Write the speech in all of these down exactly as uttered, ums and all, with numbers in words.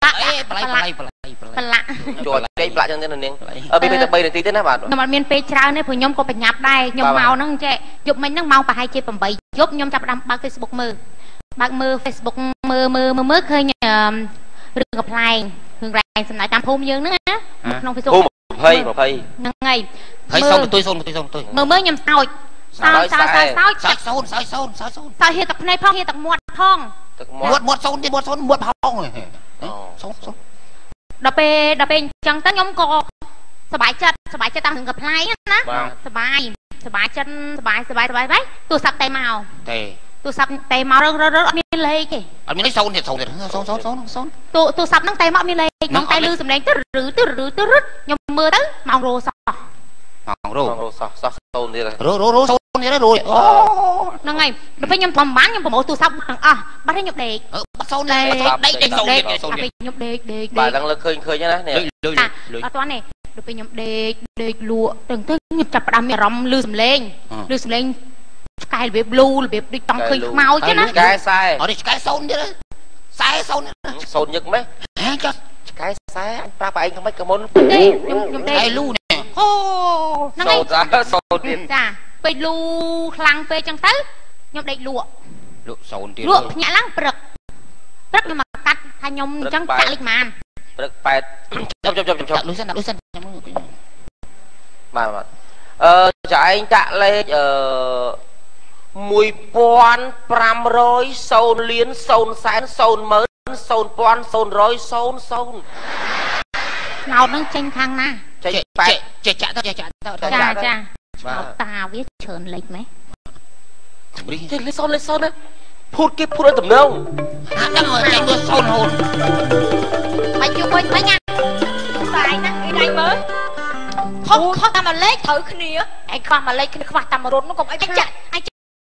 ប្លាយប្លាយប្លាយប្លាយជួយគេប្លាក់ចឹងទេនាងអឺពេលតែបីនាទីទេណាបាទខ្ញុំអត់មានពេលច្រើនទេព្រោះខ្ញុំក៏បញ្ញាប់ដែរខ្ញុំមកហ្នឹងចេះយប់មិញហ្នឹងម៉ោងប្រហែលជាeightយប់ខ្ញុំចាប់ផ្ដើមបើក Facebook មើលបើកមើល Facebook មើលមើលមើលឃើញរឿងកំ pl ែងរឿងរ៉ែសំណាយតាមភូមិយើងហ្នឹងណាក្នុង Facebook ភូមិ20 20 ហ្នឹងហើយហើយសូនបន្ទុយសូនបន្ទុយសូនបន្ទុយមើលមើលខ្ញុំសោចសោចសោចសោចសោចសោចសូនសោចសូនសោចសូនសោចហៀទឹកភ្នែកផងហៀទឹកមាត់ផងមាត់មាត់សូនទៀតមាត់សូនមាត់ផងសូនសូនដល់ពេលដល់ពេលអញ្ចឹងទៅខ្ញុំក៏សប្បាយចិត្តសប្បាយចិត្តតាមរឿងកំ pl ែងណាសប្បាយសប្បាយចិត្តសប្បាយសប្បាយសប្បាយទូរស័ព្ទតែមកទេទូរស័ព្ទតែមករឹងអត់មានលេខទេអត់មានលេខសូនទៀតសូនទៀតសូនសូនសូនសូនទូទូរស័ព្ទហ្នឹងតែមកមានលេខខ្ញុំតែលឺសំឡេងទៅឬទៅឬទៅរត់ខ្ញុំមើលទៅម៉ោងរោសោះម៉ោងរោម៉ោងរោសោះសោះសូនទៀតរោរោរោសូនទៀតរោអូហ្នឹងហើយដល់ពេលខ្ញុំប្រហែលខ្ញុំប្រមូលទូរស័ព្ទទាំងអស់បាត់ហើយខ្ញុំដេកបាត់សូនដេកដេកដេកសូនទៀតសូនទៀតខ្ញុំដេកដេកបាទដល់លើឃើញឃើញណានេះលុយលុយអត់ទាន់ទេដល់ពេលខ្ញុំដេកដេកលក់ទៅទៅខ្ញុំចាប់ផ្ដើមមានអារម្មណ៍លឺសំឡេងលឺសំឡេងឆ្កែរបៀបលូរបៀបដូចតង់ឃើញខ្មោចទេណាឆ្កែខ្សែអត់ឆ្កែសូនទៀតខ្សែសូនសូនញឹកម៉េះហេចុះឆ្កែខ្សែអញប្រាប់ឯងខ្មិចក៏មុនទេខ្ញុំខ្ញុំដេកឯលូនេះអូហ្នឹងហើយសូនទៀតចាពេលលូខ្លាំងពេកចឹងទៅខ្ញុំដេកលក់លក់សូនទៀតលក់ភ្ញាក់ឡើងព្រឹកព្រឹកខ្ញុំមកកាត់ថាខ្ញុំអញ្ចឹងចាក់លេខម៉ានព្រឹកប៉ែតចប់ចប់ចប់ចប់លុយសិនលុយសិនខ្ញុំបាទបាទអឺចាឯងតាក់លេខអឺមួយពាន់ប្រាំរយសូនលានសូនសែនសូនម៉ឺនសូនពាន់សូនរយសូនសូនឆ្នោតនឹងចេញខាងណាចេញប៉ែតចេះចាក់ទៅចេះចាក់ទៅចាចាឆ្នោតតាវាច្រើនលេខម៉េះជំរីចេះលេខសូនលេខសូនណាភូតគេភូតឲ្យតំណងអាដឹងចេញទៅសូនហូនមកជួយវិញមិញណាបាយណាគេដៃមើលខុសខុសតាមលេខត្រូវគ្នាឯងខ្វះមួយលេខគ្នាខ្វះតាមរត់នោះកុំអីចាក់អញ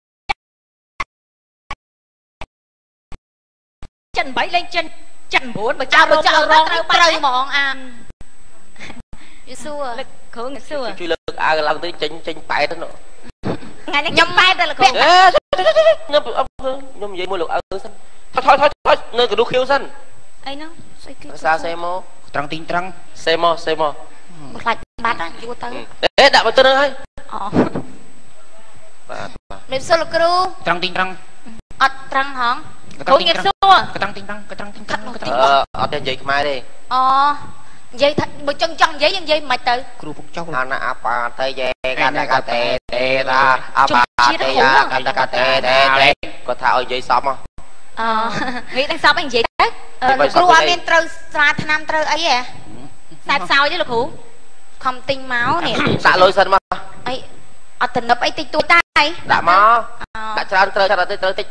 ចិន8លេខចិនចិន9បើចៅបើចៅរងត្រូវត្រូវហ្មងអាយសួរលើកគ្រឿងសួរជួយលើកអាវឡើងទៅចេញចេញប៉ែតទៅថ្ងៃនេះខ្ញុំប៉ែតទៅលោកខ្ញុំខ្ញុំនិយាយមួយលោកអើសិនថយថយថយនៅកណ្ដុះខៀវសិនអីហ្នឹងស្អីគេភាសាសេមកត្រង់ទីងត្រង់សេមកសេមកខ្លាចបាត់យូរទៅអេដាក់មកទៅនឹងហើយអូបាទមេសួរលោកគ្រូត្រង់ទីងត្រង់អត់ត្រង់ហងគ្រូងារសួរកត្រង់ទីងត្រង់កត្រង់ទីងត្រង់អឺអត់ទេនិយាយខ្មែរទេអូនិយាយថាបើចង់ចង់និយាយនិយាយមិនទៅគ្រូពុកចោលអាណាអបាតេយេកាតាកាតេតេតាអបាតេយាកាតាកាតេតេគាត់ថាឲ្យនិយាយសមហ៎អឺនិយាយដល់សមអីនិយាយទៅគ្រូអត់មានត្រូវស្រាឆ្នាំត្រូវអីហ៎ខ្សែផ្សោយទេលោកគ្រូខំទិញមកនេះដាក់លុយសិនមកអីអត់តំណឹបអីតិចតួចតែដាក់មកដាក់ច្រើនត្រូវចាត់អត់ទេត្រូវតិច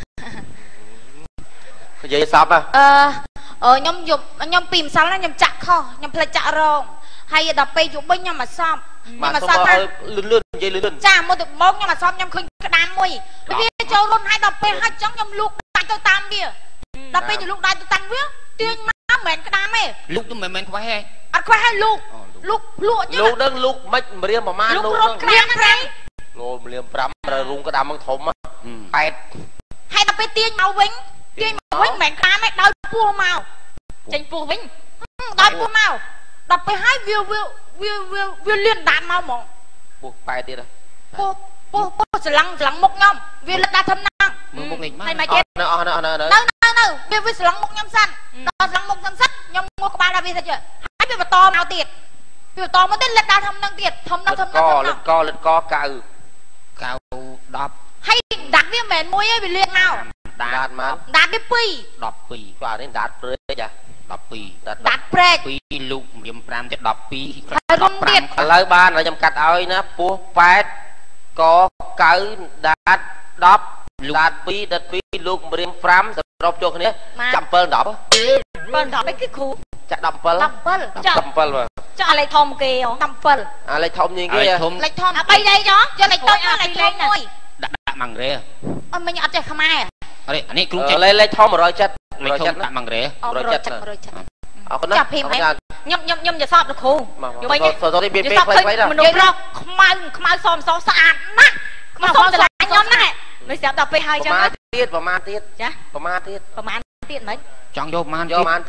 និយាយសមហ៎អឺអឺខ្ញុំយកខ្ញុំពីម្សិលណាខ្ញុំចាក់ខុសខ្ញុំផ្លេចចាក់រងហើយដល់ពេលយប់វិញខ្ញុំមកសប់ខ្ញុំមកសប់ថាលឿនលឿននិយាយលឿនលឿនចាមកទៅមកខ្ញុំមកសប់ខ្ញុំឃើញក្តាមមួយវាចូលរុនហើយដល់ពេលហើយចឹងខ្ញុំលូកដាច់ទៅតាមវាដល់ពេលខ្ញុំលូកដាច់ទៅតាមវាទាញមកមិនមែនក្តាមទេលូកទៅមិនមែនខ្វះទេអត់ខ្វះហើយលូកលូកលក់ចឹងលូកដឹងលូកមិនម្រាមប្រមាណលូករត់ក្តាមប្រៃលោម្រាម5រូងក្តាមមកធំប៉ែតហើយដល់ពេលទាញមកវិញទាញមកវិញមិនមែនក្តាមទេដោយពោះមកចេញពោះវិញដល់ពោះមកដល់ពេលហើយវាវាវាវាលៀនដាតមកហ្មងពោះប៉ែតទៀតពោះពោះពោះស្រឡឹងស្រឡឹងមុខខ្ញុំវាលឹកដាតធំណាស់មើលមុខលេងមកហើយមកទៀតនៅអស់នៅនៅនៅនៅនៅវាវាស្រឡឹងមុខខ្ញុំសិនដល់ស្រឡឹងមុខខ្ញុំសិនខ្ញុំងក់ក្បាលដល់វាទៅហើយវាបន្តមកទៀតវាបន្តមកទៀតលឹកដាតធំនឹងទៀតធំនឹងធំនឹងកលឹកកលឹកកកៅកៅ10 ហើយដាត់វាមិនមែនមួយទេវាលៀនមកដាតមកដាតវា2 12 បាទនេះដាតព្រែកចា 12 ដាតព្រែក 2លូករៀម5ទៀត12 ហើយរុំទៀតឥឡូវបានខ្ញុំកាត់ឲ្យណាពោះប៉ែតកកៅដាត10ដាត2ដាត2លូករៀម5សរុបចូលគ្នាចាំ7 10 7 10អីគឺគ្រូចាក់17 17ចាក់17បាទចាក់លេខធំគេ17 អាលេខធំនេះគេលេខធំលេខធំ3លេខចុះយកលេខតូចលេខធំមួយដាក់ដាក់ម៉ាំងរ៉េអត់មិញអត់ចេះខ្មែរអរិអានេះគ្រូចេះលេខលេខធំ170 170ដាក់ម៉ាំងរ៉េ 170 170អរគុណចាភីមខ្ញុំខ្ញុំខ្ញុំយកសອບលោកគ្រូវិញសូរីពីពេលខ្លីៗមនុស្សប្រុសខ្មៅខ្មៅសមសស្អាតណាស់ខ្មៅសមស្រឡាញ់ខ្ញុំណាស់មិនស្រាប់ដល់ពេលហើយចឹងប្រមាណទៀតប្រមាណទៀតចាប្រមាណទៀតប្រមាណទៀតមិនចង់យកប្រមាណយកប្រមាណទៀតយ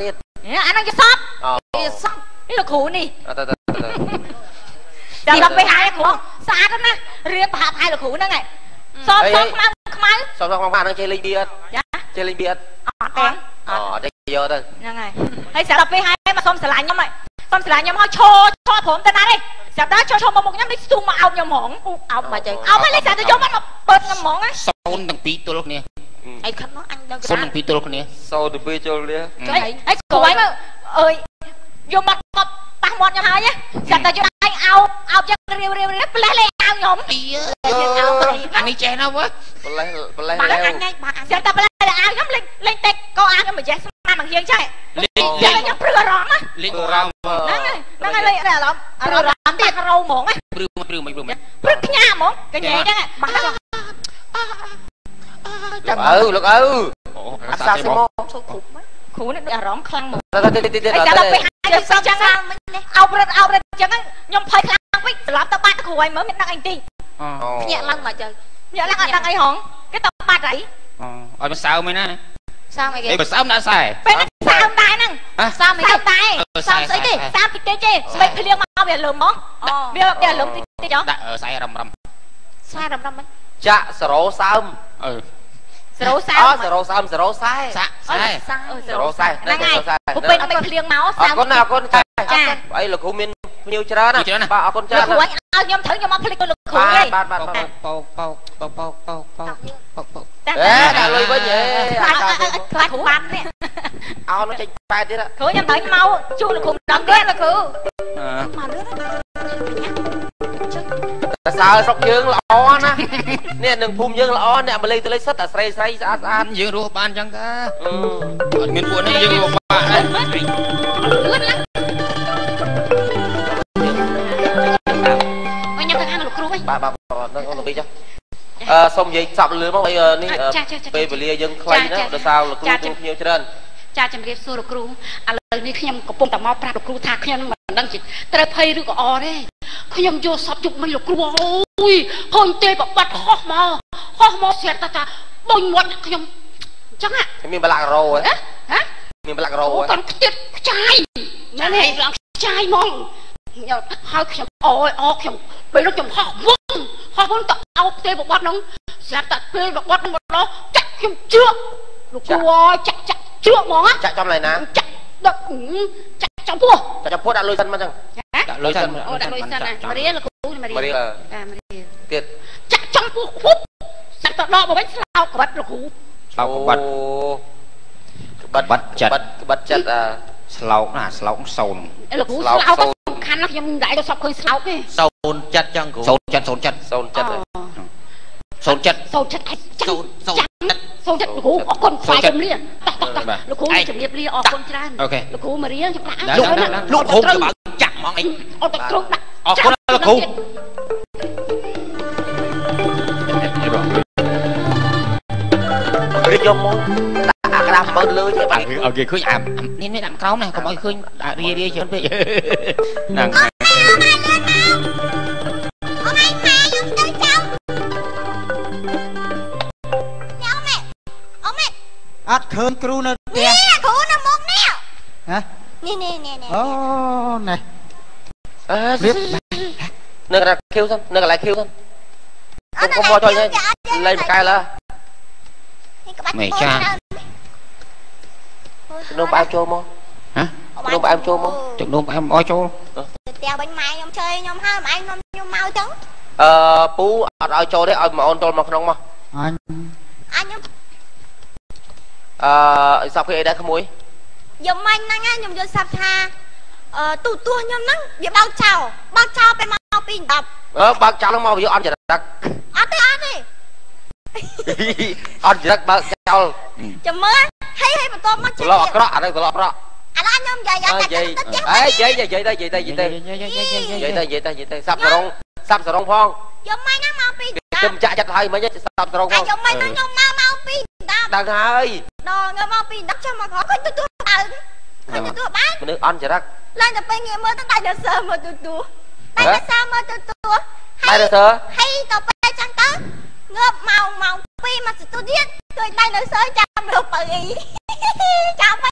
អាហ្នឹងជាសពជាសពនេះលោកគ្រូនេះតើតើចាំដល់ពេលហើយគ្រូស្អាតណាស់រៀនប្រហាប់ហើយលោកគ្រូហ្នឹងឯងសពសពខ្មៅខ្មៅសពសពខ្មៅហ្នឹងចេះលេងបៀអត់ចាចេះលេងបៀអត់អត់ទេអូតែយកទៅហ្នឹងហើយហើយស្រាប់ដល់ពេលហើយមកសុំស្រឡាញ់ខ្ញុំហើយសុំស្រឡាញ់ខ្ញុំហើយឈរឈរព្រមទៅណាទេស្រាប់ដល់ឈរឈរមកមុខខ្ញុំនេះស្ទុះមកអោបខ្ញុំហ្មងអោបមកចឹងអោបហើយលេងស្រាប់ទៅយកមកបើកខ្ញុំហ្មងណាសូនទាំងពីរទល់គ្នាអីខិតមកអញដល់សូនទាំងពីរទល់គ្នាសូនទាំងពីរទល់គ្នាហើយស្គាល់មកអើយយកមកប៉ះមាត់ខ្ញុំហើយស្រាប់តែយកអញអោបអោបចឹងរាវរាវរាវផ្លេះលេងអោបខ្ញុំអីអានេះចេះណាវ៉ាផ្លេះផ្លេះលេងអញបាក់អញស្រាប់តែផ្លេះលេងអោបខ្ញុំលេងលេងតិចក៏អោបខ្ញុំមិនចេះស្មានមកយើងចឹងលេងខ្ញុំព្រឺអារម្មណ៍លេងអារម្មណ៍ហ្នឹងហើយហ្នឹងហើយលេងអារម្មណ៍អារម្មណ៍ទៀតរោហ្មងព្រឺព្រឺមិនព្រឺមិនព្រឺខ្ញាហ្មងកញ្ញែចឹងបាក់ចាំអើលោកអើអត់សាស្ត្រមកចូលគ្រប់គ្រូនេះដូចអារម្មណ៍ខ្លាំងហ្មងទៅទៅទៅទៅដល់ពេលហើយសោះចឹងអោបរត់អោបរត់ចឹងខ្ញុំភ័យខ្លាំងពេកស្លាប់ទៅបាត់គ្រូឲ្យមើលមានដឹងអីតិចភ្ញាក់ឡើងមកចឹងភ្ញាក់ឡើងអត់ដឹងអីហងគេទៅបាត់អីអូឲ្យមកសើមឯណាសើមអីគេឯងសើមដាក់ខ្សែពេលហ្នឹងសើមដែរហ្នឹងសើមអីគេតែសើមស្អីទេសើមតិចតិចទេស្បែកភ្លៀងមកវាលឹមហ្មងវាវាលឹមតិចតិចហ៎ដាក់ខ្សែរំរំខ្សែរំរំមិនចាក់សរោសើមអឺសរោសើមអូសរោសើមសរោសែសាក់ខ្សែសរោសែហ្នឹងហើយពេលអត់ភ្លៀងមកសើមអរគុណអរគុណចាចាអីលោកគ្រូមានភ្ញៀវច្រើនណាបាទអរគុណច្រើនលោកគ្រូឲ្យខ្ញុំត្រូវខ្ញុំមកភ្លេចលោកគ្រូទេបាទបាទបោកបោកបោកបោកបោកបោកបោកបោកបោកតែដាក់លុយវិញហេខ្លាចខ្លាចបាត់នេះអោនោះចេញប៉ែតទៀតគ្រូខ្ញុំត្រូវមកជួលោកគ្រូដល់ទៀតលោកគ្រូមកលឿនតែសើស្រុកយើងល្អណានេះនឹងភូមិយើងល្អអ្នកបលីតលិសិតតែស្រីស្រីស្អាតស្អាតយើងរស់បានចឹងតាអត់មានពួកនេះយើងរស់បានដែរលឿនណាអញទៅខាងលោកគ្រូវិញបាទបាទនឹងអូនពីចុះអឺសូមនិយាយសັບលឿនមកអីនេះពេលវេលាយើងខ្លីណាដោយសារលោកគ្រូជួបភ្ញៀវច្រើនចាជំរាបសួរលោកគ្រូឥឡូវនេះខ្ញុំកំពុងតែមកប្រាប់លោកគ្រូថាខ្ញុំមិនដឹងជាត្រូវភ័យឬក៏អទេខ្ញុំយកសពជុំមិញលោកគ្រូអូយឃើញទេបបាត់ហោះមកហោះមកស្រាប់តែថាបុញមាត់ខ្ញុំអញ្ចឹងហ៎មានបលាក់រោហ៎ហ៎មានបលាក់រោហ៎គាត់ខ្ទៀតខ្ចាយមែនទេឡើងខ្ចាយហ្មងហើយខ្ញុំអូយអូខ្ញុំពេលនោះខ្ញុំហោះវឹងហោះវឹងទៅអោបទេបបាត់ហ្នឹងស្រាប់តែពេលបបាត់ហ្នឹងមកដល់ចាក់ខ្ញុំជឿលោកគ្រូអើយចាក់ចាក់ជឿហ្មងចាក់ចំឡើយណាចាក់ដាក់ចាក់ចំពោះចាក់ចំពោះដាក់លុយសិនមកអញ្ចឹងដាក់លុយសិនអូដាក់លុយសិនណាមករៀនលោកគ្រូមករៀនមករៀនអាមករៀនទៀតចាក់ចំពោះខ្ពស់សាក់ទៅដកមកវិញស្លោកក្បិតលោកគ្រូស្លោកក្បិតក្បិតក្បិតចិត្តក្បិតចិត្តអាស្លោកណាស្លោកសូនលោកគ្រូស្លោកទៅសំខាន់ណាស់ខ្ញុំដាក់ទៅសពឃើញស្លោកទេសូនចិត្តចឹងគ្រូសូនចិត្តសូនចិត្តសូនចិត្តសូនចិត្តសូនចិត្តសូនសូនចិត្តសូនចិត្តលោកគ្រូអរគុណខ្សែជំរាបតោះតោះតោះលោកគ្រូជំរាបលាអរគុណច្រើនលោកគ្រូមករៀនខ្ញុំដាក់លោកគ្រូក៏បើចាក់ហ្មងអីអត់ទៅត្រង់ដាក់អរគុណលោកគ្រូរៀបយកមកដាក់ក្រាស់មើលលើទេបាទឲ្យគេឃើញអានេះនេះដាក់ក្រោមណាកុំឲ្យឃើញដាក់រារាច្រើនពេកហ្នឹងអត់ឃើញគ្រូនៅផ្ទះនេះគ្រូនៅមុខនេះហ៎នេះនេះនេះអូនេះអឺរៀបនៅកន្លែងខៀវសិននៅកន្លែងខៀវសិនអត់មកចូលលេងលេងមកកែលើមេចាជំនុំផ្អែមចូលមកហ៎ជំនុំផ្អែមចូលមកជំនុំផ្អែមអោចូលទៅផ្ទះវិញម៉ែខ្ញុំchơiខ្ញុំហើម៉ែខ្ញុំខ្ញុំមកចឹងអឺពូអត់ឲ្យចូលទេឲ្យមកអូនចូលមកក្នុងមកអញអញខ្ញុំអឺសាប់គេអីដែរក្មួយយកមាញ់ហ្នឹងខ្ញុំយល់សាប់ថាអឺទូទួខ្ញុំហ្នឹងវាបោកចោលបោកចោលពេលមកពីដប់អឺបោកចោលមកវាអត់ចរិតអត់ទេអត់ទេអត់ចរិតបោកចោលចាំមើលហេហេបន្ទាប់មកច្រឡោអាក្រក់អានេះច្រឡោអាក្រក់អានេះខ្ញុំនិយាយតែទៅទៀតអេនិយាយនិយាយទៅនិយាយទៅនិយាយទៅនិយាយទៅនិយាយទៅនិយាយទៅសាប់សរងសាប់សរងផងយកមាញ់ហ្នឹងមកពីខ្ញុំចាក់ចិត្តហើយមិញសាប់សរងផងយកមាញ់ហ្នឹងខ្ញុំមកមកពីដឹងហើយដល់ងើមកពីដាក់ចាំមកគាត់ទទួលដើមទទួលបានមនុស្សអន់ចរិតឡើងតែពេលងាកមើលទៅដៃដល់សើមកទទួលដៃដល់សើមកទទួលដៃដល់សើហើយទៅពេលចឹងទៅងើបម៉ោងម៉ោងពីរមកទទួលទៀតឃើញដៃដល់សើចាំរកបើអី chào mày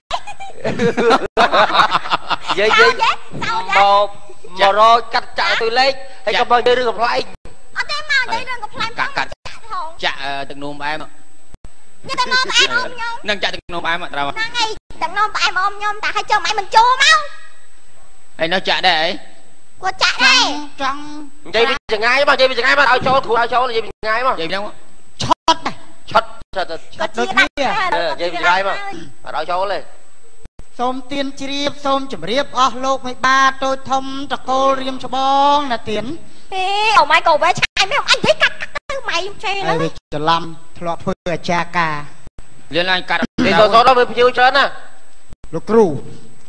vậy vậy một một rồi cắt chạ tôi lên hay có bao nhiêu đứa gặp lại ở đây mà đây đừng gặp lại cắt cắt chạ từng nôm em ạ nhưng tao nôm em ôm nhau nâng chạ từng nôm em ạ đâu năng ngày tao nôm em ôm nhau ta hay cho mày mình chua máu này nó chạ đây của chạ đây trăng vậy bị chừng ngay mà vậy bị chừng ngay mà ao chó thủ ao chó là vậy bị ngay mà vậy đâu chót này chót chót chót chia đắt vậy bị ngay mà ao chó lên Xôm tiên chìa xôm chùm riêng ơ lục mấy ba tôi thông trạc cô riêng cho bóng là tiến ê ồ mày cầu về chai mấy ông anh thấy cắt cắt tư mày chê lắm ê cho lâm thọ phơi cha ca liên lai cắt đi rồi số đó mới chiêu trơn à lục rù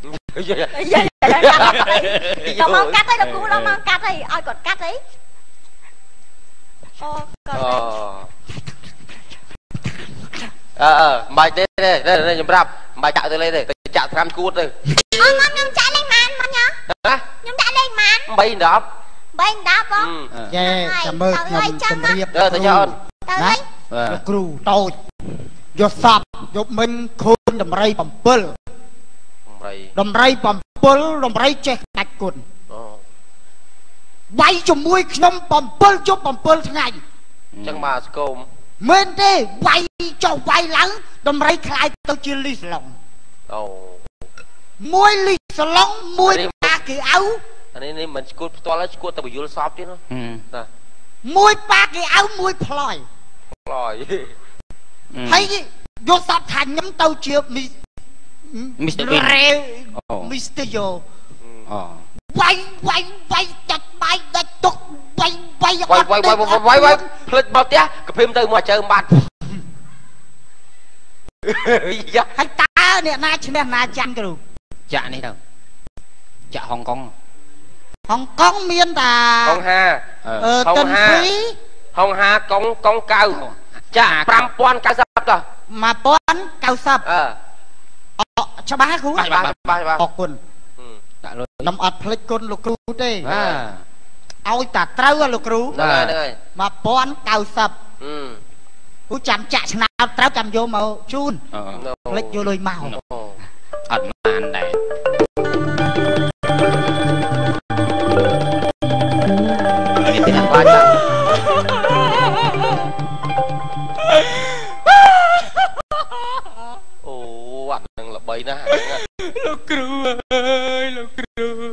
đâu mong cắt đấy đâu cũng đâu mong cắt đấy ai còn cắt đấy ờ ờ mày đây đây đây đây nhầm rap mày chạy từ lên đây chạy tham cuốn đây ờ mong nhung chạy lên màn mong nhá hả nhung chạy lên màn bay đó bay đáp không yeah cảm ơn nhầm chùm riêng rồi tôi cho đấy lục rù tôi vô sập vô mình khôn đầm rây bầm bơ đầm rây bầm bơ đầm rây che đạch cồn bay cho mũi nhom bầm bơ cho bầm bơ ngày chẳng mà scom mình thế bay cho bay lắng đầm rây khai tôi chưa lì lòng mũi lì lòng mũi ba cái áo anh ấy mình cút to là cút tao bị vô shop chứ nó mũi ba cái áo mũi phơi rồi thấy vô sập thành nhắm tàu chưa mi Mister Bean Mister Yo bay bay bay chặt bay đất tục bay bay bay bay bay bay bay bay phật bao tía cái phim từ mà chơi mặt hay ta nè na chứ nè na chăn cái đủ chạ này đâu chạ Hong Kong Hong Kong miền ta Hong Ha ờ Hong Ha Phí Hong Ha con con cao chạ pram pon cao sập rồi mà pon cao sập ờ cho ba cú ba ba ba ba học quân nằm ắt lấy quân lục cú đi ao ta trâu lục cú mà pon cao sập cú chạm chạ nào trâu chạm vô màu chun lấy vô lôi màu ắt màn này ba trăm ồ anh đừng là bầy nè lục cừu ơi lục cừu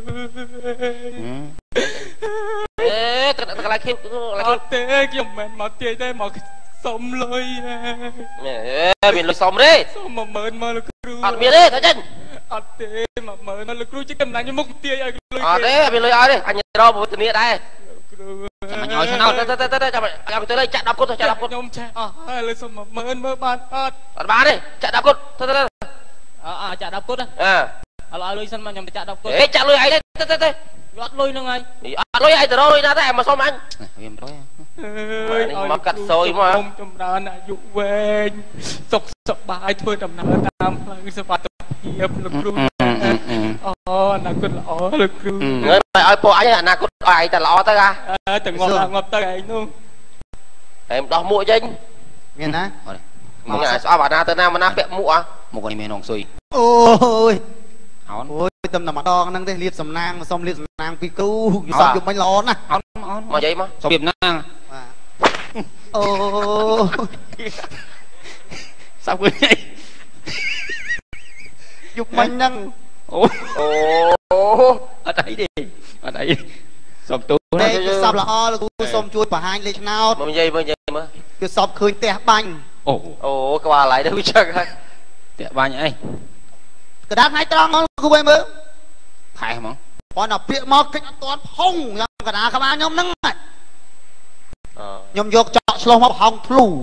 ê tao tao lại kêu lại kêu thế kiểu mệt mỏi thế đây mà sống lôi ê mình lôi sống đi sống mà mệt mà lục cừu ăn miếng đi thôi chân ăn thế mà mệt mà lục cừu chỉ cầm lại như mục tiêu ai à thế mình lôi ai đi anh nhớ đâu một tiền đây mà nhồi sao nào tới tới tới tới chạm tới đây chạm đập cốt thôi chạm đập cốt nhôm cha à lên xong mà mơn mơ ban ớt bạn ba đi chạm đập cốt thôi thôi à à chạm đập cốt á à alo lên sân mà nhầm chạm đập cốt ê chạm lôi ai đấy tới tới tới lót lôi nữa ngay lôi ai từ đâu lôi ra thế mà sao mà anh em nói ơi mà cắt xôi mà không trong đó là dụ về sọc sọc bài thôi trong đó tam là sẽ phải tập hiệp lực luôn ờ là con lọ lực luôn người mày ơi po anh là con ai ta lọ tới ra từng ngọt là ngọt tới anh luôn em đo mũi chinh nghe nè một ngày sao bà na tới nam mà na bẹp mũi à một con em nòng xuôi ôi ón ôi tâm nằm đo năng đây liệt sầm nang xong liệt sầm nang pi cứu xong dùng bánh lon nè ón ón mà vậy mà xong Việt Nam ô sao cứ vậy dục bánh năng ô ô ở đây đi ở đây xong tôi đây sao là o là tôi xong chui và hai lên nào mà vậy mà vậy mà cứ sọp khơi tè bánh ồ ồ các bà lại đâu chắc hay tệ ba nhỉ cái đám hai trăng nó không em ơi phải không còn là việc mò kịch toàn phong nhom cái nào các bạn nhom nâng này nhom vô chọn slow móc hong flu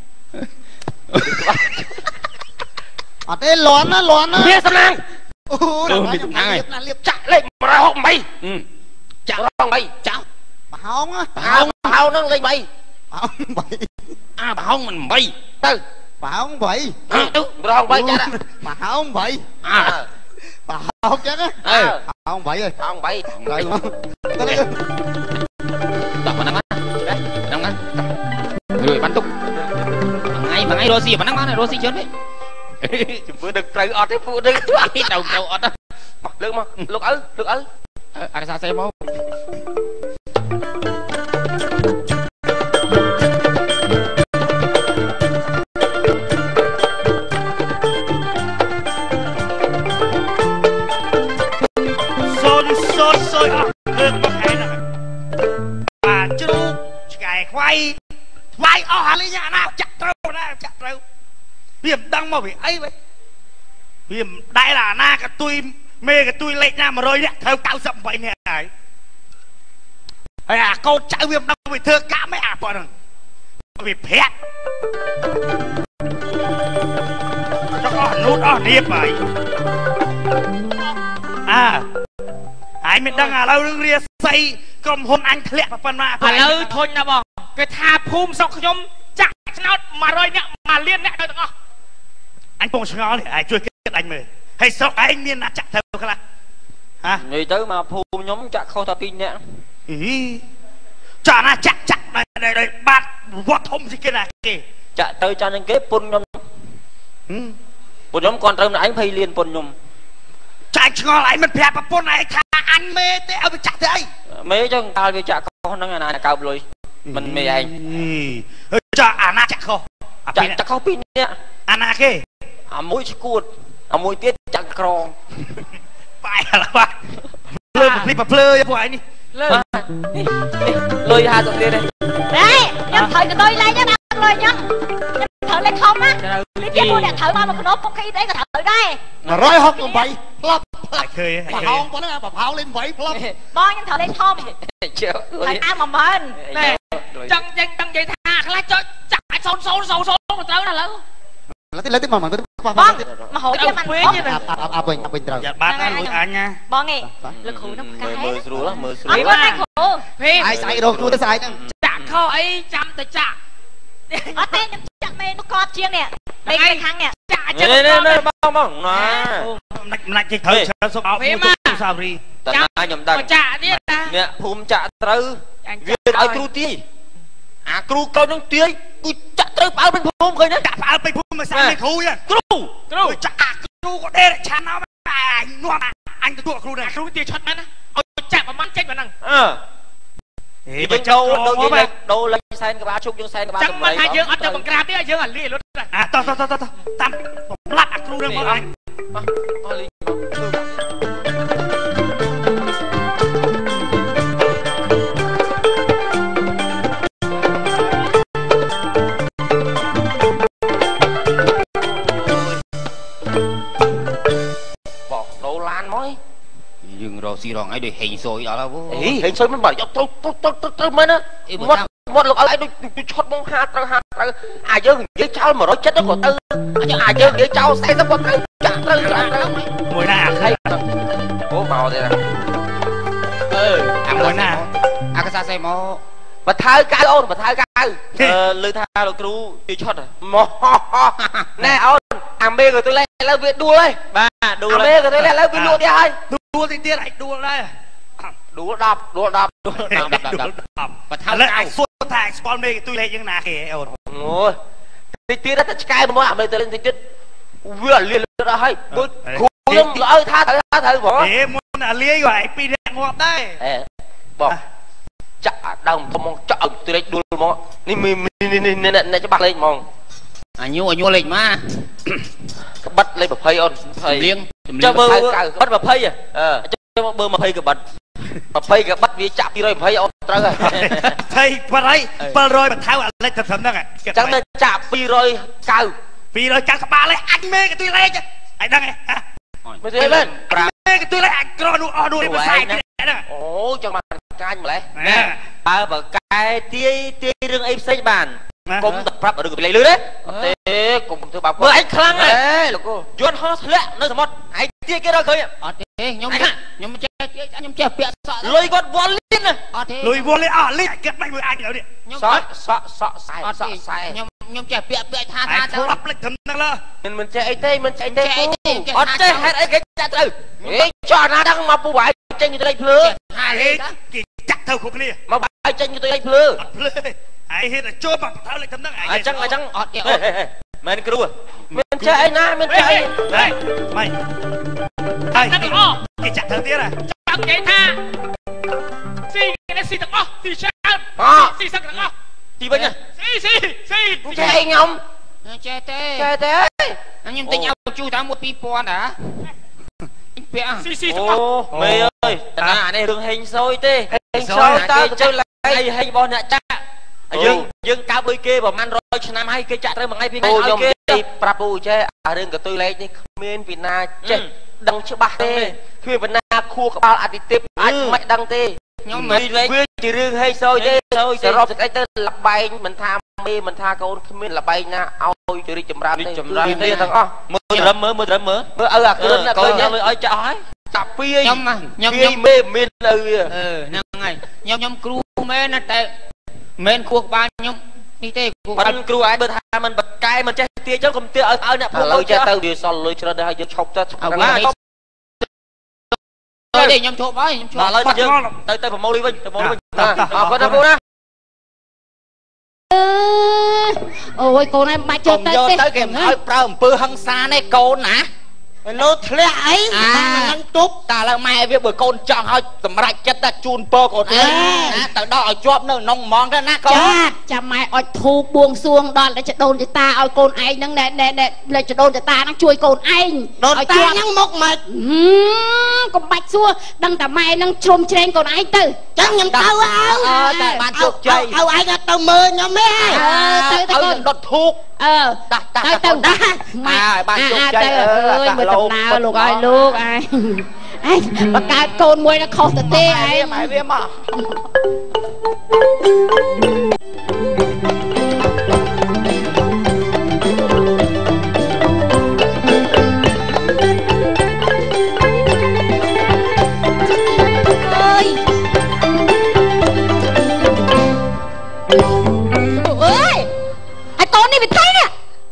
ở đây lón á lón á biết sầm nang ừ liệp là liệp chạy lên mà ra hông bay ừ chạy ra hông bay cháu bà hong á bà hông bà hông nó lên bay bà hong vậy à bà hông mình bay từ bà hong vậy ra hông bay chạy đó bà hong vậy à bà hong chắc á ờ bà hong vậy rồi hông bay rồi tập mà năng á năng á rồi bắn tung ngay mà ngay Rossi mà năng á này Rossi chớn đấy ជំរឿដឹកត្រូវអត់ទេពួកដឹកទៅទៅអត់លើកមកលោកឪលោកឪអរសាសេមកសូនសូនសូនអត់លើកមកឯណាបាទជ្រូកឆ្កែខ្វៃខ្វៃអស់អាលីញ៉ាណាចាក់ត្រូវណាចាក់ត្រូវវាមិនដឹងមកវាអីវិញវាមិនដែលអាណាកតុយមេកតុយលេខណាmột trămនាក់ត្រូវ九十八នាក់ហើយហើយអាកូនចៅវាមិនដឹងវាធ្វើកាក់មិនអាប៉ុណ្ណឹងវាប្រាក់ចុះអស់នូតអស់នៀបហើយអើហើយមិនដឹងឥឡូវរឿងរាសីក្រុមហ៊ុនអញធ្លាក់ប៉ុណ្ណាឥឡូវធុញណាបងគេថាភូមិស្រុកខ្ញុំចាក់ឆ្នោតmột trămនាក់មួយលានអ្នកទៅទាំងអស់អញពងឆ្ងល់នេះហើយជួយគិតអញមើលហើយស្រុកឯងមានណាចាក់ទៅខ្លះហ៎និយាយទៅមកភូមិខ្ញុំចាក់ខុសតែពីរនាក់អីចាណាចាក់ចាក់ដល់បាត់វត្តធំជាងគេណាគេចាក់ទៅចានឹងគេពុនខ្ញុំពុនខ្ញុំគាត់ត្រូវនឹងឯង20លានពុនខ្ញុំចាក់ឆ្ងល់ឯងមិនប្រាប់ប្រពន្ធឯងថាអញមេទេឲ្យវាចាក់ទៅអីមេចឹងតើវាចាក់ខុសហ្នឹងអាណាកើបលុយមិនមេឯងចាក់អាណាចាក់ខុសចាក់ចាក់ខុសពីរនាក់អាណាគេអាមួយឈួតអាមួយទៀតចាក់ក្រងបាយឡើយបាទភ្លើភ្លីភ្លើពួកឯងនេះលើលុយห้าสิบទៀតទេខ្ញុំត្រូវកតុយលេងណាលុយខ្ញុំខ្ញុំត្រូវលេខធំណានេះជាពួកអ្នកត្រូវមកមកក្នុងពុកខីអីក៏ត្រូវដែរmột trăm sáu mươi támផ្លប់ផ្លាច់ឃើញប្រហោងប៉ុណ្ណឹងប្រហោងលេខeightផ្លប់បងខ្ញុំត្រូវលេខធំជឿហើយអាmột nghìnណែចង់ចេញដឹងនិយាយថាខ្លះចុចចាក់សូនសូនសូនសូនទៅត្រូវណាឥឡូវលើទីលើទីមកមកបងមកហូបទៀតមិនវិញអាប់វិញអាប់វិញត្រូវយ៉ាបាត់ណាលួយអញណាបងឯងលោកគ្រូនឹងផ្កាយមើលស្រួលមើលស្រួលអត់ទេគ្រូពេលឯងស្អែករកគ្រូទៅស្អែកហ្នឹងចាក់ខោអីចាំទៅចាក់អត់ទេខ្ញុំចាក់មេនោះកប់ជាងនេះមេគេខាងនេះចាក់ចឹងនេះបងបងណាមិនមិនជិះត្រូវច្រើនសុំអោបមួយទុកសាវរីតើខ្ញុំដឹងចាក់ទៀតណាអ្នកភូមិចាក់ត្រូវវាឲ្យគ្រូទាយអាគ្រូកូននឹងទាយគឺចាក់ត្រូវផ្អើលពេញភូមិឃើញទេចាក់ផ្អើលពេញភូមិមិនស្អាតគ្រូទេគ្រូគ្រូចាក់គ្រូក៏ដេកឆានអមអញនាំអញទៅគ្រូដែរគ្រូទាយឆត់មែនណាឲ្យចាក់ប្រហែលចេញប៉ុណ្ណឹងអឺហេបើចូលដូចនិយាយដូរលេខសែនក្បាលជុកយើងសែនក្បាលចាំមិនថាយើងអត់ទៅបង្ក្រាបទេយើងអាលីលុតអាតោះតោះតោះតោះតាមប្លាត់អាគ្រូនឹងមកអញអស់លីយើងរកស៊ីរងអីដូចហេងសុយដល់ហើយអីហេងសុយមិនបើយកត្រូវត្រូវត្រូវមែនណាមាត់មាត់លោកឲ្យដូចឆត់មកហាត្រូវហាត្រូវអាយើងនិយាយចោលmột trăm七mươiក៏ទៅអាយើងនិយាយចោលสี่สิบក៏ត្រូវចាក់ត្រូវចាក់ត្រូវមួយណាអាខៃអូមកទេអឺអាមួយណាអាកសាសេមកបថៅកៅអូនបថៅកៅអឺលើថាលោកគ្រូទីឆត់មកណែអូនអាមេក៏ទៅលេឥឡូវវាដួលហើយបាទដួលអាមេក៏ទៅលេឥឡូវវាលក់ទៀតហើយដួលទីទៀតឯងដួលដែរដួលដប់ដួលដប់ដួលដប់ដប់បថៅកៅឯងសួរថាស្គាល់មេក៏ទុយលេយ៉ាងណាគេអូនអូយទីទៀតតែឆ្កែមកអាមេទៅលេទីទៀតវាលៀនលត់ហើយគ្រូខ្ញុំឲ្យថាត្រូវថាត្រូវហ្មងហេមុនអាលាយក៏ឯងពីរនាក់ងាប់ដែរអេបងចាក់ដើមធំមកចាក់ឲ្យត្រេកដួលមកនេះនេះនេះអ្នកច្បាស់លេខហ្មងអាញូអាញូលេខម៉ាក្បិតលេខยี่สิบអូន20លៀងចាំមើលក្បិតยี่สิบអឺចាំមើលยี่สิบក្បិតยี่สิบក្បិតវាចាក់two hundred twentyអូនត្រូវហើយ20បាត់ហើយseven hundredបន្ថៅអាលេខត្រឹមហ្នឹងចឹងទៅចាក់two hundred ninety two hundred ninetyក្បាលលេខអញមេក៏ទុយលេខឯងដឹងហ៎មិនទេមែនមេក៏ទុយលេខអញក្រនោះអស់នោះភាសាហ្នឹងអូចឹងបានកាញម្លេះអើបើកែទាយទាយរឿងអីផ្សេងបានកុំទៅប្រាប់រឿងកពីលេលឺទេអត់ទេកុំធ្វើបាបមើលឯងខ្លាំងហ៎លោកគ្រូយន្តហោះធ្លាក់នៅសមុទ្រឯងទាយគេដល់ឃើញអត់ទេខ្ញុំខ្ញុំចេះទាយខ្ញុំចេះពាក់សក់លុយគាត់វល់លៀនអត់ទេលុយវល់លៀនអស់លៀនគេមិនមួយឯងទៅនេះសក់សក់សក់ខ្សែសក់ខ្សែខ្ញុំខ្ញុំចេះពាក់ពាក់ថាថាទៅផ្លិចត្រឹមហ្នឹងលើមិនមិនចេះអីទេមិនចេះអីទេអត់ចេះហេតុអីគេចាក់ត្រូវហេចោះណាដឹងមកពូបាយចេញទៅលេខភ្លើហេគេចាក់ទៅគ្រប់គ្នាមកបាយចេញទៅលេខភ្លើអត់ភ្លើឯងហេតុតែចូលមកបថៅលេខត្រឹមហ្នឹងអញ្ចឹងអញ្ចឹងអត់ទេមែនគ្រូ mình chơi na mình chơi đây mày ai cái chặt thằng tiếc này chẳng vậy tha xì cái xì thằng ó xì sao xì sao thằng ó xì bên nhá xì xì xì chơi nhom chơi tê chơi thế anh em tính nhau chui tám một pi pon đã xì xì thằng ó mày ơi à này đường hình sôi tê hình sôi tao chơi lại hình bò nè cha dương dương cao bơi kia vào man rồi năm hay kia chặt rồi mà ngay phía ngay kia prabu chơi à đừng có tôi lấy đi miền Việt Nam chơi đăng chưa bạc tê khi Việt Nam khu các bao additive anh mày đăng tê nhưng mà vừa chỉ riêng hay sôi tê sôi sẽ rót cái tên là bay mình tham mê mình tha câu miền là bay na ao chơi đi chầm ra đi chầm ra đi thằng ó mưa rầm mưa mưa rầm mưa mưa ừ à cứ đến là coi nhá ơi chả hỏi tập phi nhom mà nhom nhom mê miền ừ ừ năng ngày nhom nhom crew mê nó tệ men cuộc ba nhom đi tê mình crew ai bật hà mình bật cay mình chơi tia chứ không tia ở ở nè lôi chơi tao điều son lôi cho nó hay chọc cho tới đây nhom chộp ấy nhom chộp lên chứ tới tới phòng mô đi vinh phòng mô đi vinh à có đâu nè ôi cô này bà chơi tới tới kìa nói pro pư hăng xa này cô nè lốt lẹ ấy à năng túc ta là mẹ việc bởi con chọn hơi tầm rạch chất ta chun pơ của thế từ đó ở chóp nơi nông món ra nát con cha cha mẹ ôi thu buông xuông đó là cho đồn cho ta ôi con anh nâng nè nè nè là cho đồn cho ta nó chui con anh đồn ta nhắn một mệt con bạch xua đăng cả mẹ nâng trôm trên con anh từ chẳng nhầm tao áo ờ tại bạn chụp chơi áo ai ra tao mơ nhau mẹ tới tới con đột thuốc ờ tới tới đã à bạn chụp chơi ơi mười tập nào lục ơi lục ai ai bà ca con môi nó khó thật tê ai mày viêm à ơi ơi ai con đi bị thấy nè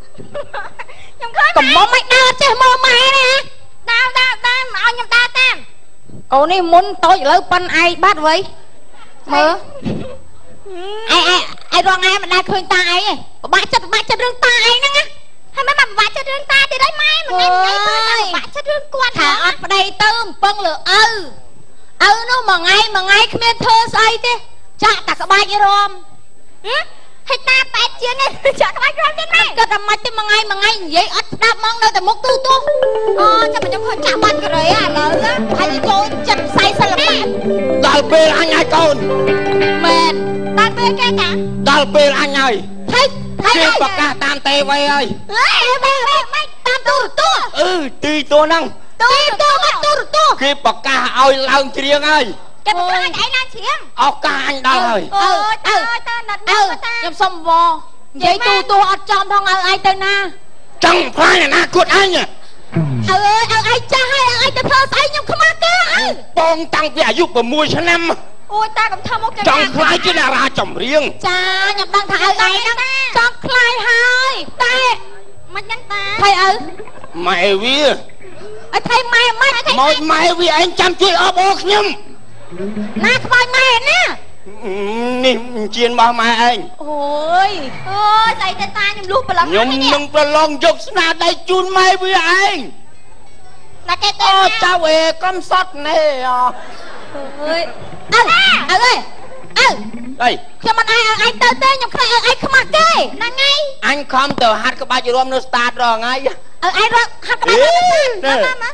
cầm bóng mày đau chứ mơ mày nè đau đau đau mà ông nhầm đau tam cô này muốn tôi lấy phân ai bắt vậy mơ ai ai ai rong ai mà đang khơi ta ai ba chất ba chất rương ta ai nè hay mấy mà ba chất rương ta thì đấy mai mà ngay ngay ba chất rương quan thả ớt vào đây tôm bưng lửa ư ư nó mà ngay mà ngay Khmer thơ say thế chả ta cả ba cái rom hay ta bẹt chưa nghe chả các bạn thế này cái làm gì mà ngay mà ngay vậy ớt đạp mong đâuแต่มุกตู้ตู้ờ chắc mà trong hơi chạm mặt cái rồi à lỡ á anh cô chặt say sao làm bạn đal bê anh ai con mệt đal bê cái cả đal bê anh ơi thấy thấy cái bạc ca tam tê vậy ơi ê mày mày mày tam tu tu ừ tì tua năng tu tu tu tu cái bạc ca ơi lần riêng ơi cái bạc ca anh đang chiếm ốc ca anh đâu rồi ừ ừ ừ nhầm xong vò vậy tu tu ở trong thằng ai tên na chẳng phải là na cút anh à ừ ừ ai cha hay ai ta thơ say nhầm không ăn kia bong tăng về dục và mùi tháng năm ôi ta cũng thơm một cái chẳng phải chứ là ra chồng riêng cha nhập đăng thả ai năng trong khai hai ta mày nhắn ta thầy ư mày vi thầy mày mày thầy mày mày vi anh chăm chơi ốp ốp nhầm na coi mày nè niềm chiên bao mai anh ôi ôi thầy ta ta nhầm lúc bà lòng nhầm nâng bà lòng dục na đây chun mai với anh là cái tên cháu về con sót này ơi ơ ơ ơi ơ đây cho mình ai ai tên tên nhầm khai ai không mặc kê là ngay anh không từ hát cái ba chữ rôm nó start rồi ngay ờ ai rồi hát cái ba chữ rôm nó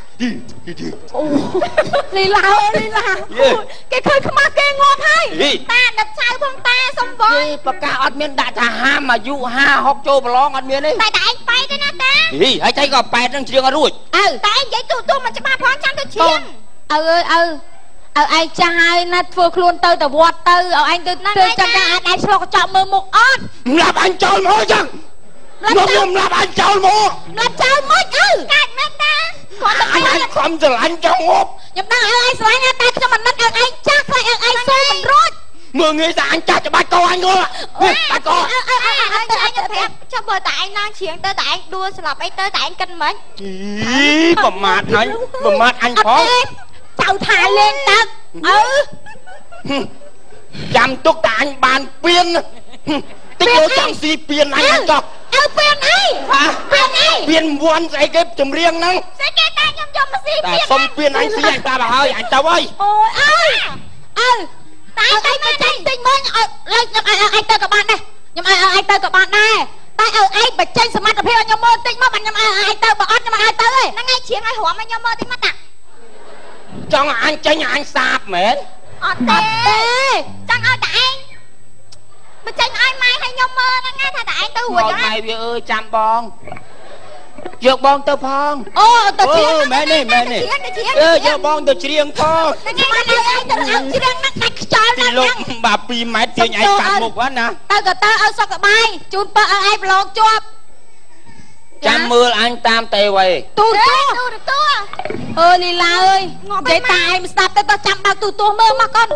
lì la ơi lì la cái khơi không mặc kê ngon hay ta đặt sao không ta xong rồi bạc ca ọt miên đã thả ha mà dụ ha hóc châu bà lo ọt miên ấy tại tại anh bay thế nè ta ý ai thấy có bẹt đang chiêng ở ruột ừ tại anh vậy tụi tôi mà cho ba phó chăm tôi chiêng ừ ừ ừ ờ ai cha hai na vừa luôn tư từ vọt tư ở anh tư tư chăm cha anh anh sao có chọn mơ một ớt làm anh trôi mối chăng Ngọc nhung làm anh trôi mối làm trôi mối ừ cạnh bên ta anh anh không từ anh trong ngốc nhập đang ở ai xoay nha ta cho mình đánh ở anh chắc lại ở ai xô mình rốt mưa nghĩ ra anh chắc cho ba cô anh luôn ba cô anh anh cho bờ tại anh đang chuyện tơ tại anh đua sập ấy tơ tại anh cân mấy ý mà mạt anh mà mạt anh khó chào thả lên tập ừ chăm túc tại anh bàn piên tích vô chăm si piên anh anh cho អើពៀនអីពៀនអីពៀនវ័នស្អីគេចម្រៀងហ្នឹងស្អីគេតែខ្ញុំយកមកស៊ីពៀនតែសុំពៀនអញស៊ីអញតាមហើយអញទៅហើយអូយអើអើតែតែមកចេញទិញមកឲ្យលើខ្ញុំឲ្យឯងទៅក៏បានដែរខ្ញុំឲ្យឯងទៅក៏បានដែរតែឲ្យឯងបញ្ចេញសមត្ថភាពឲ្យខ្ញុំមើលតិចមកបាត់ខ្ញុំឲ្យឯងទៅបើអត់ខ្ញុំឲ្យទៅទេហ្នឹងឯងជ្រៀងឲ្យរំឲ្យខ្ញុំមើលតិចមកតាចង់អញចេញអញសាបមែនអត់ទេចង់ឲ្យតែឯងបញ្ចេញឲ្យម៉ែឲ្យខ្ញុំមើលហ្នឹងថាតែឯងទៅរួចហើយម៉ែវាអើយចាំបងយកបងទៅផងអូទៅជ្រៀងមែនទេមែនទេអើយកបងទៅជ្រៀងផងហ្នឹងឯងឲ្យឯងទៅឲ្យជ្រៀងហ្នឹងដាច់ខ្យល់ណាស់លោកបាពីរម៉ែត្រទាញឯងកាត់មុខហ្នឹងណាទៅក៏ទៅឲ្យសុខសប្បាយជូនពើឲ្យឯងប្រឡងជាប់ចាំមើលអញតាមទេវ៉េទូទូទូទូអើលីឡាអើយនិយាយតាឯងមិនស្ដាប់ទៅទៅចាំបើកទូទូមើលមកកូន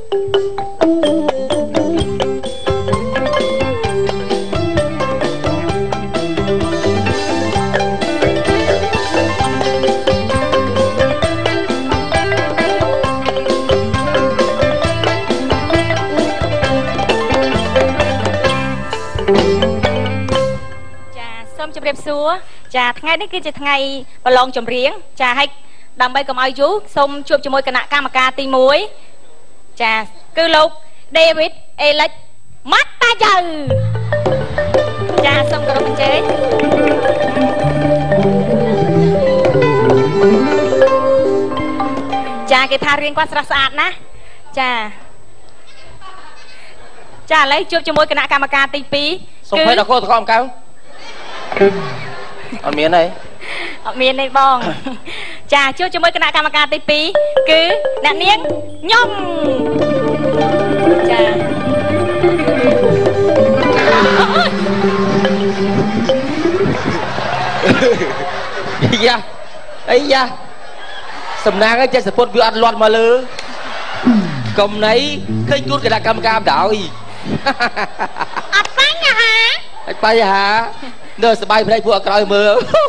ជម្រាបសួរចាថ្ងៃនេះគឺជាថ្ងៃប្រឡងចម្រៀងចាឲ្យដើម្បីកុំឲ្យយូរសូមជួបជាមួយគណៈកម្មការទីមួយចាគឺលោក David Alex ម៉ាត់តាយៅចាសូមគោរពអញ្ជើញចាគេថារៀនគាត់ស្រស់ស្អាតណាស់ចាចាឥឡូវជួបជាមួយគណៈកម្មការទីពីរសូមភ័យដល់កូនតកអំកៅអត់មានទេអត់មានទេបងចាជួបជាមួយគណៈកម្មការទីពីរគឺអ្នកនាងខ្ញុំចាអីយ៉ាអីយ៉ាសំណាងឲ្យចេះសពុតវាអត់លាត់មកលើកុំណៃឃើញគូតគណៈកម្មការដោយអត់បញ្ហាអត់បញ្ហានៅសបាយភ្នែកពួកអក្រោយមើល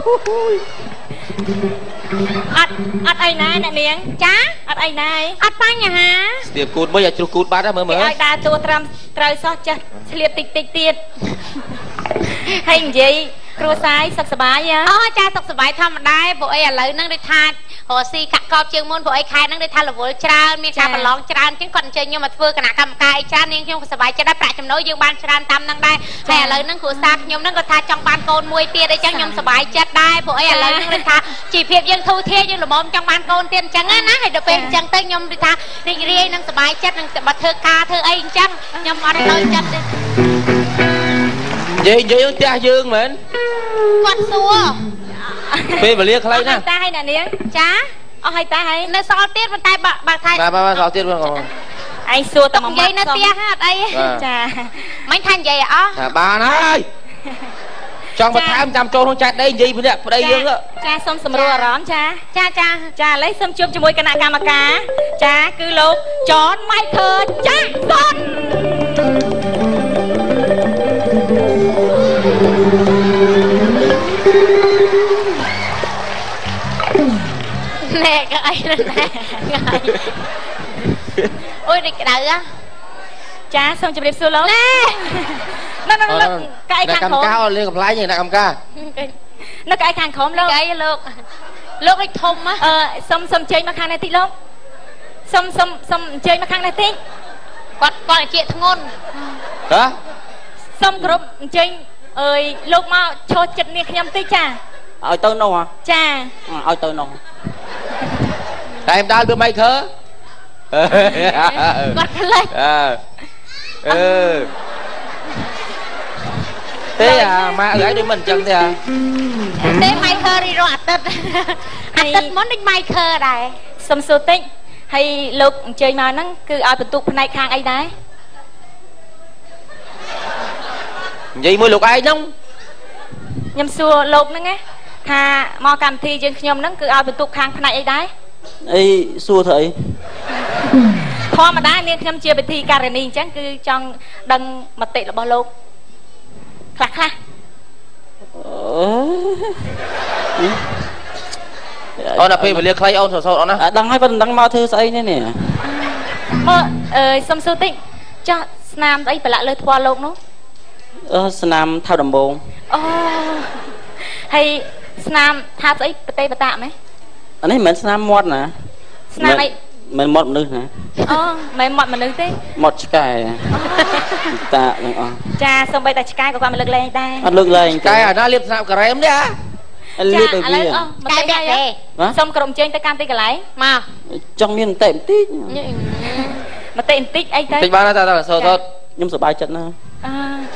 អត់អត់អីណាអ្នកនាងចាអត់អីណាអត់បញ្ហាស្ទាបគូតមួយឲ្យជ្រុះគូតបាត់មើលមើលឲ្យដើរតួត្រឹមត្រូវសោះចេះឆ្លៀតតិចតិចទៀតហើយនិយាយគ្រួសារសុខសប្បាយអូចាសុខសប្បាយធម្មតាពួកអីឥឡូវហ្នឹងដូចថារស់ស៊ីកាក់កបជាងមុនពួកអីខែហ្នឹងដូចថារវល់ច្រើនមានការប្រឡងច្រើនអញ្ចឹងគាត់អញ្ជើញខ្ញុំមកធ្វើគណៈកម្មការអីច្រើននាងខ្ញុំក៏សប្បាយចិត្តដែរប្រាក់ចំណូលយើងបានច្រើនតាមហ្នឹងដែរហើយឥឡូវហ្នឹងគ្រួសារខ្ញុំហ្នឹងគាត់ថាចង់បានកូនមួយទៀតអីចឹងខ្ញុំសប្បាយចិត្តដែរពួកអីឥឡូវហ្នឹងដូចថាជីវភាពយើងធូរធារយើងល្មមចង់បានកូនទៀតអញ្ចឹងណាហើយដល់ពេលអញ្ចឹងទៅខ្ញុំដូចថារីករាយនឹងសប្បាយចិត្តនឹងបើធ្វើការធ្វើអីអញ្ចឹងខ្ញុំអត់ទៅចិត្តទេនិយាយនិយាយផ្ទះយើងមែនគាត់សួរពេលវេលាខ្លីណាស់តាហើយអ្នកនាងចាអស់ហើយតាហើយនៅសល់ទៀតប៉ុន្តែបើថៃបាទបាទសល់ទៀតបងឯងសួរតែមួយម៉ាត់និយាយនៅផ្ទះអត់អីចាមិញថានិយាយអស់ថាបានហើយចង់បន្ថែមចាំចូលក្នុងចែកដីនិយាយពីអ្នកប្តីយើងចាសូមសម្រួលអារម្មណ៍ចាចាចាចាឥឡូវសូមជួបជាមួយគណៈកម្មការចាគឺលោក John Michael Jackson ណែក៏អីណែអូយនេះក្តៅចាសូមជម្រាបសួរលោកណែនៅនៅលោកកៅអីខាងក្រោមកម្មការអត់លឿនកំ pl ាញ់អ្នកកម្មការនៅកៅអីខាងក្រោមលោកកៅលោកលោកឯងធំហ៎អឺសុំសុំជើញមកខាងនេះតិចលោកសុំសុំសុំអញ្ជើញមកខាងនេះតិចគាត់គាត់ជាធ្ងន់ហ៎សុំគ្រប់អញ្ជើញអើយលោកមកឈរចិត្តនាងខ្ញុំតិចចាឲ្យទៅនោះចាឲ្យទៅនោះតែemដើរទៅម៉េចខើគាត់ខ្លេចអឺអឺទេអាម៉ាអើយដូចមិនអញ្ចឹងទេអាទេម៉ៃខើរីរងអាទិត្យអាទិត្យមុនដូចម៉ៃខើដែរសុំសួរតិចហើយលោកអញ្ជើញមកហ្នឹងគឺឲ្យបន្ទុកផ្នែកខាងអីដែរនិយាយមួយលោកឯងហ្នឹងខ្ញុំសួរលោកហ្នឹងណាថាមកកម្មវិធីយើងខ្ញុំហ្នឹងគឺឲ្យបន្ទុកខាងផ្នែកអីដែរអីសួរធ្វើអីធម្មតានាងខ្ញុំជាវិធីការនីអញ្ចឹងគឺចង់ដឹងមតិរបស់លោកខ្លះខ្លះអូនដល់ពេលវេលាខ្លីអូនសោតអូនណាដឹងហើយប៉ុន្តែដឹងមកធ្វើស្អីនេះនេះមើលអើយសុំសួរតិចចាស់ស្នាមស្អីប្រឡាក់លើថ្មលោកនោះអឺស្នាមថៅដំបងអូហើយស្នាមថាស្អីប្រទេសបតាមែនអានេះមិនមែនស្នាមមាត់ណាស្នាមអីមិនមាត់មនុស្សណាអូមិនមាត់មនុស្សទេមាត់ឆ្កែតាទាំងអស់ចាសូម្បីតែឆ្កែក៏គាត់មិនលើកលែងដែរអត់លើកលែងឆ្កែអាណាលាបស្នាមការ៉េមទេអាលាបទៅវាឆ្កែបែបទេសុំក្រុមជើងទៅកាន់ទីកន្លែងមកចង់មានបន្តិចបន្តិចបន្តិចបន្តិចអីទៅតិចបានតែសូសូខ្ញុំសប្បាយចិត្តណាអឺ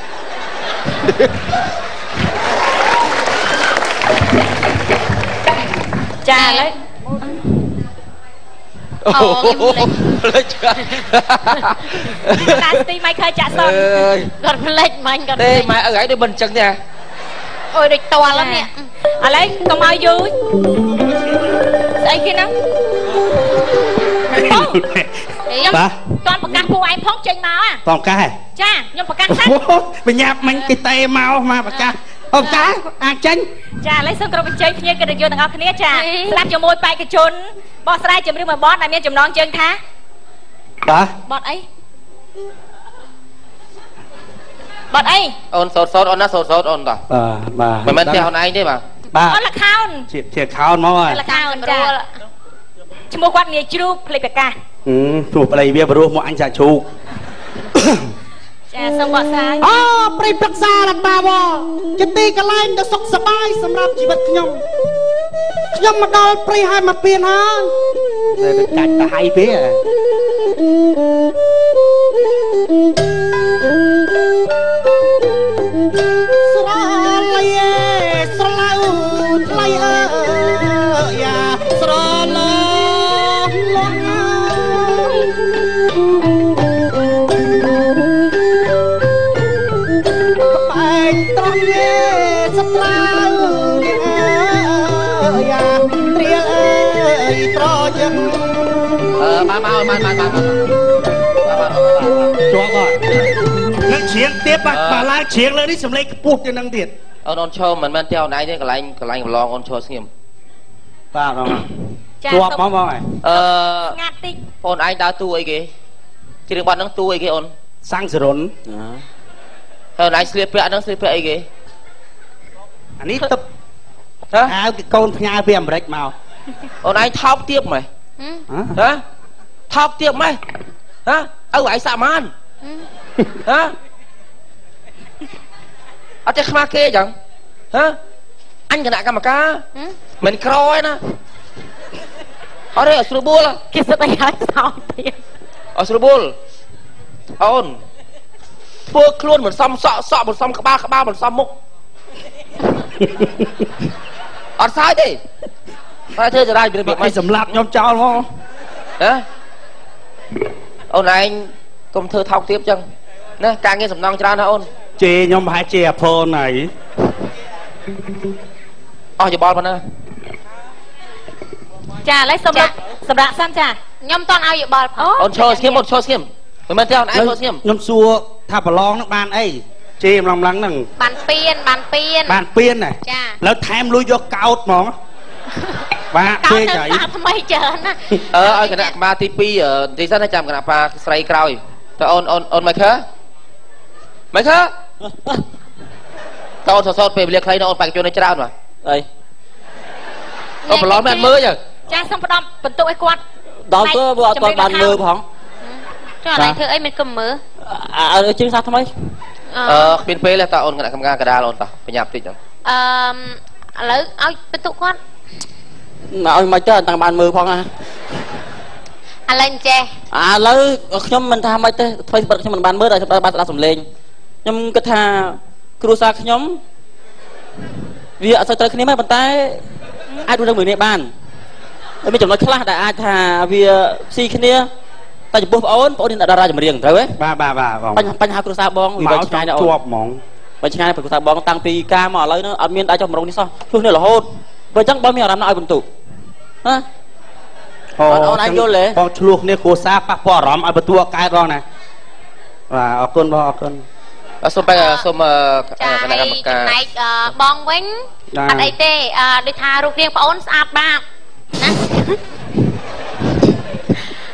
ចាឥឡូវអូខ្ញុំលេចលេចតាស្ទីមិនឃើញចាក់សនគាត់លេចមាញ់គាត់ទេម៉ែឪឯងដូចមិនអញ្ចឹងទេអូយដូចតល់នេះឥឡូវកុំឲ្យយូរស្អីគេណាខ្ញុំតាន់ប្រកាសពួកឯងផងចេញមកតប្រកាសចាខ្ញុំប្រកាសសិនបញ្ញាប់មិញគេតេមកមកប្រកាសអូកាអាចចេញចាឥឡូវសូមក្រុមបញ្ចេញភ្ញៀវកិត្តិយសទាំងអស់គ្នាចាស្ដាប់ជាមួយបេក្ខជនបោះស្រាយជំរឿនមួយបទដែលមានចំណងជើងថាបាទបទអីបទអីអូនសោតសោតអូនណាសោតសោតអូនតាបាទបាទមិនមែនផ្ទះអូនឯងទេបាទបាទអូនលខោនជាជាខោនមកហើយលខោនចាឈ្មោះគាត់ងាយជ្រូកភ្លេចប្រកាសហឹមឈ្មោះប្តីវាបរោះមកអញចាជ្រូកចាសូមបកស្រាយអូព្រៃប្រឹក្សាលតាវជាទីកន្លែងដ៏សុខសប្បាយសម្រាប់ជីវិតខ្ញុំខ្ញុំមកដល់ព្រៃហើយមកពៀនហើយតែកាច់ទៅហើយវាស្រលាយស្រឡៅថ្លៃអើយ៉ាស្រឡាលងត្រង់នេះសប្លាវយ៉ាត្រៀលអើយត្រយឹងអឺបានមកបានបានបានបានជាប់ហើយនឹងជ្រៀងទៀតបាក់បាឡើងជ្រៀងលើនេះសំឡេងខ្ពស់ជាងនឹងទៀតអូនអូនឈរមិនមែនទេអូនឯងទេកន្លែងកន្លែងប្រឡងអូនឈរស្ងៀមបាទបងជាប់មកបងហើយអឺស្ងាត់តិចអូនឯងដើរតួអីគេជារឿងបាត់ហ្នឹងតួអីគេអូនសាំងសរុនហើយណៃស្លៀកពាក់ហ្នឹងស្លៀកពាក់អីគេអានេះទឹកហៅកូនផ្ញើពីអាមេរិកមកអូនឯងថោកទៀបម៉េះហ៎ថោកទៀបម៉េះហ៎ឪឯងសាក់ម៉ានហ៎អត់ចេះខ្មាស់គេអញ្ចឹងហ៎អញគណៈកម្មការមិនក្រឯណាអត់ទេអត់ស្រួលបួលគេសិតឲ្យហើយសោតទៀតអត់ស្រួលបួលអូនធ្វើខ្លួនមិនសមសក់សក់មិនសមក្បាលក្បាលមិនសមមុខអត់សើចទេតែធ្វើចរាយពីពីមិនសម្លាប់ខ្ញុំចោលមកហ៎អូនឯងកុំធ្វើថោកទាបចឹងណាការងារសំណងច្រើនណាអូនជេខ្ញុំប្រហែលជាអាផូនហើយអស់យោបល់ប៉ុណ្ណាចាឥឡូវសូមសម្រាប់សិនចាខ្ញុំតន់ឲ្យយោបល់ផងអូនឈរស្ងៀមអូនឈរស្ងៀមមិនមែនទេអូនឯងឈរស្ងៀមខ្ញុំសួរថាប្រឡងនឹងបានអីជេម្លងម្លងហ្នឹងបានពៀនបានពៀនបានពៀនណាចាឥឡូវថែមលុយយកកោតហ្មងបាទពេកហើយថ្មីច្រើនណាអឺឲ្យគណៈកម្មាទីពីរទីសិនចាំគណៈបាស្រីក្រោយតើអូនអូនអូនមិនខើមិនខើតើអូនសសតពេលវេលាខ្លីណាអូនបេក្ខជនឲ្យច្រើនបាទអីអូនប្រឡងមិនមើលចាសូមផ្ដំបន្ទុកឲ្យគាត់ដល់ទៅវាអត់ទាន់បានមើលផងចុះឥឡូវធ្វើអីមិនកុំមើលអើជើងសាថ្មីអឺគ្មានពេលទេតើអូនគណៈកម្មការកដាលអូនតោះបញ្ញាប់តិចទៅអឺឥឡូវឲ្យបន្ទុកគាត់ឲ្យមិនទៅតាំងបានមើលផងណាឥឡូវចេះឥឡូវខ្ញុំមិនថាមិនទេធ្វើបិទខ្ញុំមិនបានមើលតែបានស្ដាប់សំឡេងខ្ញុំគិតថាគ្រួសារខ្ញុំវាអត់សូវត្រូវគ្នាទេប៉ុន្តែអាចរស់នៅមួយនេះបានតែមានចំណុចខ្លះដែលអាចថាវាស៊ីគ្នាតែចំពោះបងអូនបងអូនតារាចម្រៀងត្រូវទេបាទបាទបាទបងបញ្ហាគ្រួសារបងវាឆ្ងាយណាស់ជាប់ហ្មងបញ្ហាគ្រួសារបងតាំងពីការមកឥឡូវហ្នឹងអត់មានដែរចុះម្រងនេះសោះជួសនេះរហូតបើអញ្ចឹងបងមានអារម្មណ៍ណាឲ្យបន្ទុកណាអូនអាចយល់ទេបងឆ្លោះគ្នាគ្រួសារប៉ះពាល់អារម្មណ៍ឲ្យបន្ទុកកើតបងណាបាទអរគុណបងអរគុណសូមបែរសូមគណៈកម្មការចំណែកបងវិញអត់អីទេដូចថារូបរាងបងអូនស្អាតបាតណា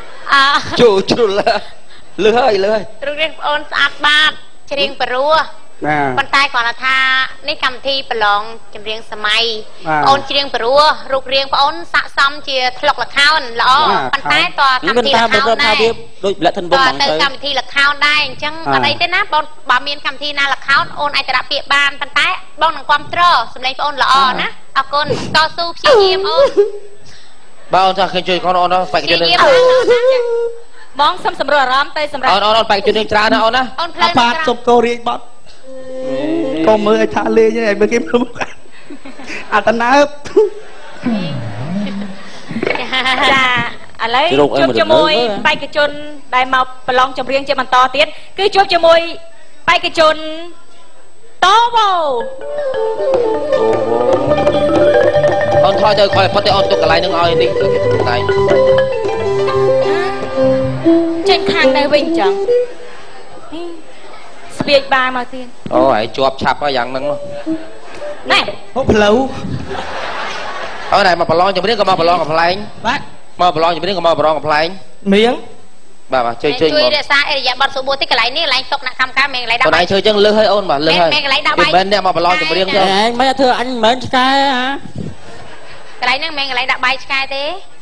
អឺជួជ្រុលលឺហើយលឺហើយរូបរាងបងអូនស្អាតបាតច្រៀងព្រោះប៉ុន្តែគាត់ថានេះកម្មវិធីប្រឡងចម្រៀងសម័យបងអូនច្រៀងព្រោះរូបរាងបងអូនស័ក្តិសមជាធ្លុកល្ខោនល្អប៉ុន្តែតកម្មវិធីល្ខោនដែរដូចលក្ខណៈទៅកម្មវិធីល្ខោនដែរអញ្ចឹងអត់អីទេណាបងបើមានកម្មវិធីណាល្ខោនអូនអាចទៅដាក់ពាក្យបានប៉ុន្តែបងនឹងគ្រប់គ្រងសម្លេងបងអូនល្អណាអរគុណតស៊ូព្យាយាមអូនបើអូនថាឃើញជួយខ្លួនអូនបេក្ខជននេះបងសុំសម្រួលអារម្មណ៍ទៅសម្រាប់អូនអូនបេក្ខជននេះច្រើនណាអូនណាអូនផ្លូវបាទសុំកោរៀងបាត់កុំមើលឲ្យថាលេងឯងមើលគេមើលមុខអត់តើបចាឥឡូវជួបជាមួយបេក្ខជនដែលមកប្រឡងចម្រៀងជាបន្តទៀតគឺជួបជាមួយបេក្ខជនតូវ៉ូអូនថយទៅខ້ອຍផុតទៅអូនទុកកន្លែងនឹងឲ្យនេះទុកកន្លែងចេញខាងទៅវិញចឹងស្ពាយបាមកទៀតអូហើយជាប់ឆាប់ហើយយ៉ាងហ្នឹងណែហូបផ្លូវអូនឯងមកប្រឡងចម្រៀងក៏មកប្រឡងកំ pl ែងបាទមកប្រឡងចម្រៀងក៏មកប្រឡងកំ pl ែងមៀងបាទបាទជួយជួយជួយរក្សាអរិយាប័ត្រសុបួរតិចកន្លែងនេះកន្លែងទុកអ្នកកម្មការមិនកន្លែងដាក់បាយអូនឯងជួយចឹងលឺឲ្យអូនបាទលឺឲ្យមិនកន្លែងដាក់បាយមិនអ្នកមកប្រឡងចម្រៀងចឹងឯងមិនធ្វើអញមិនមែនឆ្កែហ៎កន្លែងហ្នឹងមិនកន្លែងដាក់បាយឆ្កែទេ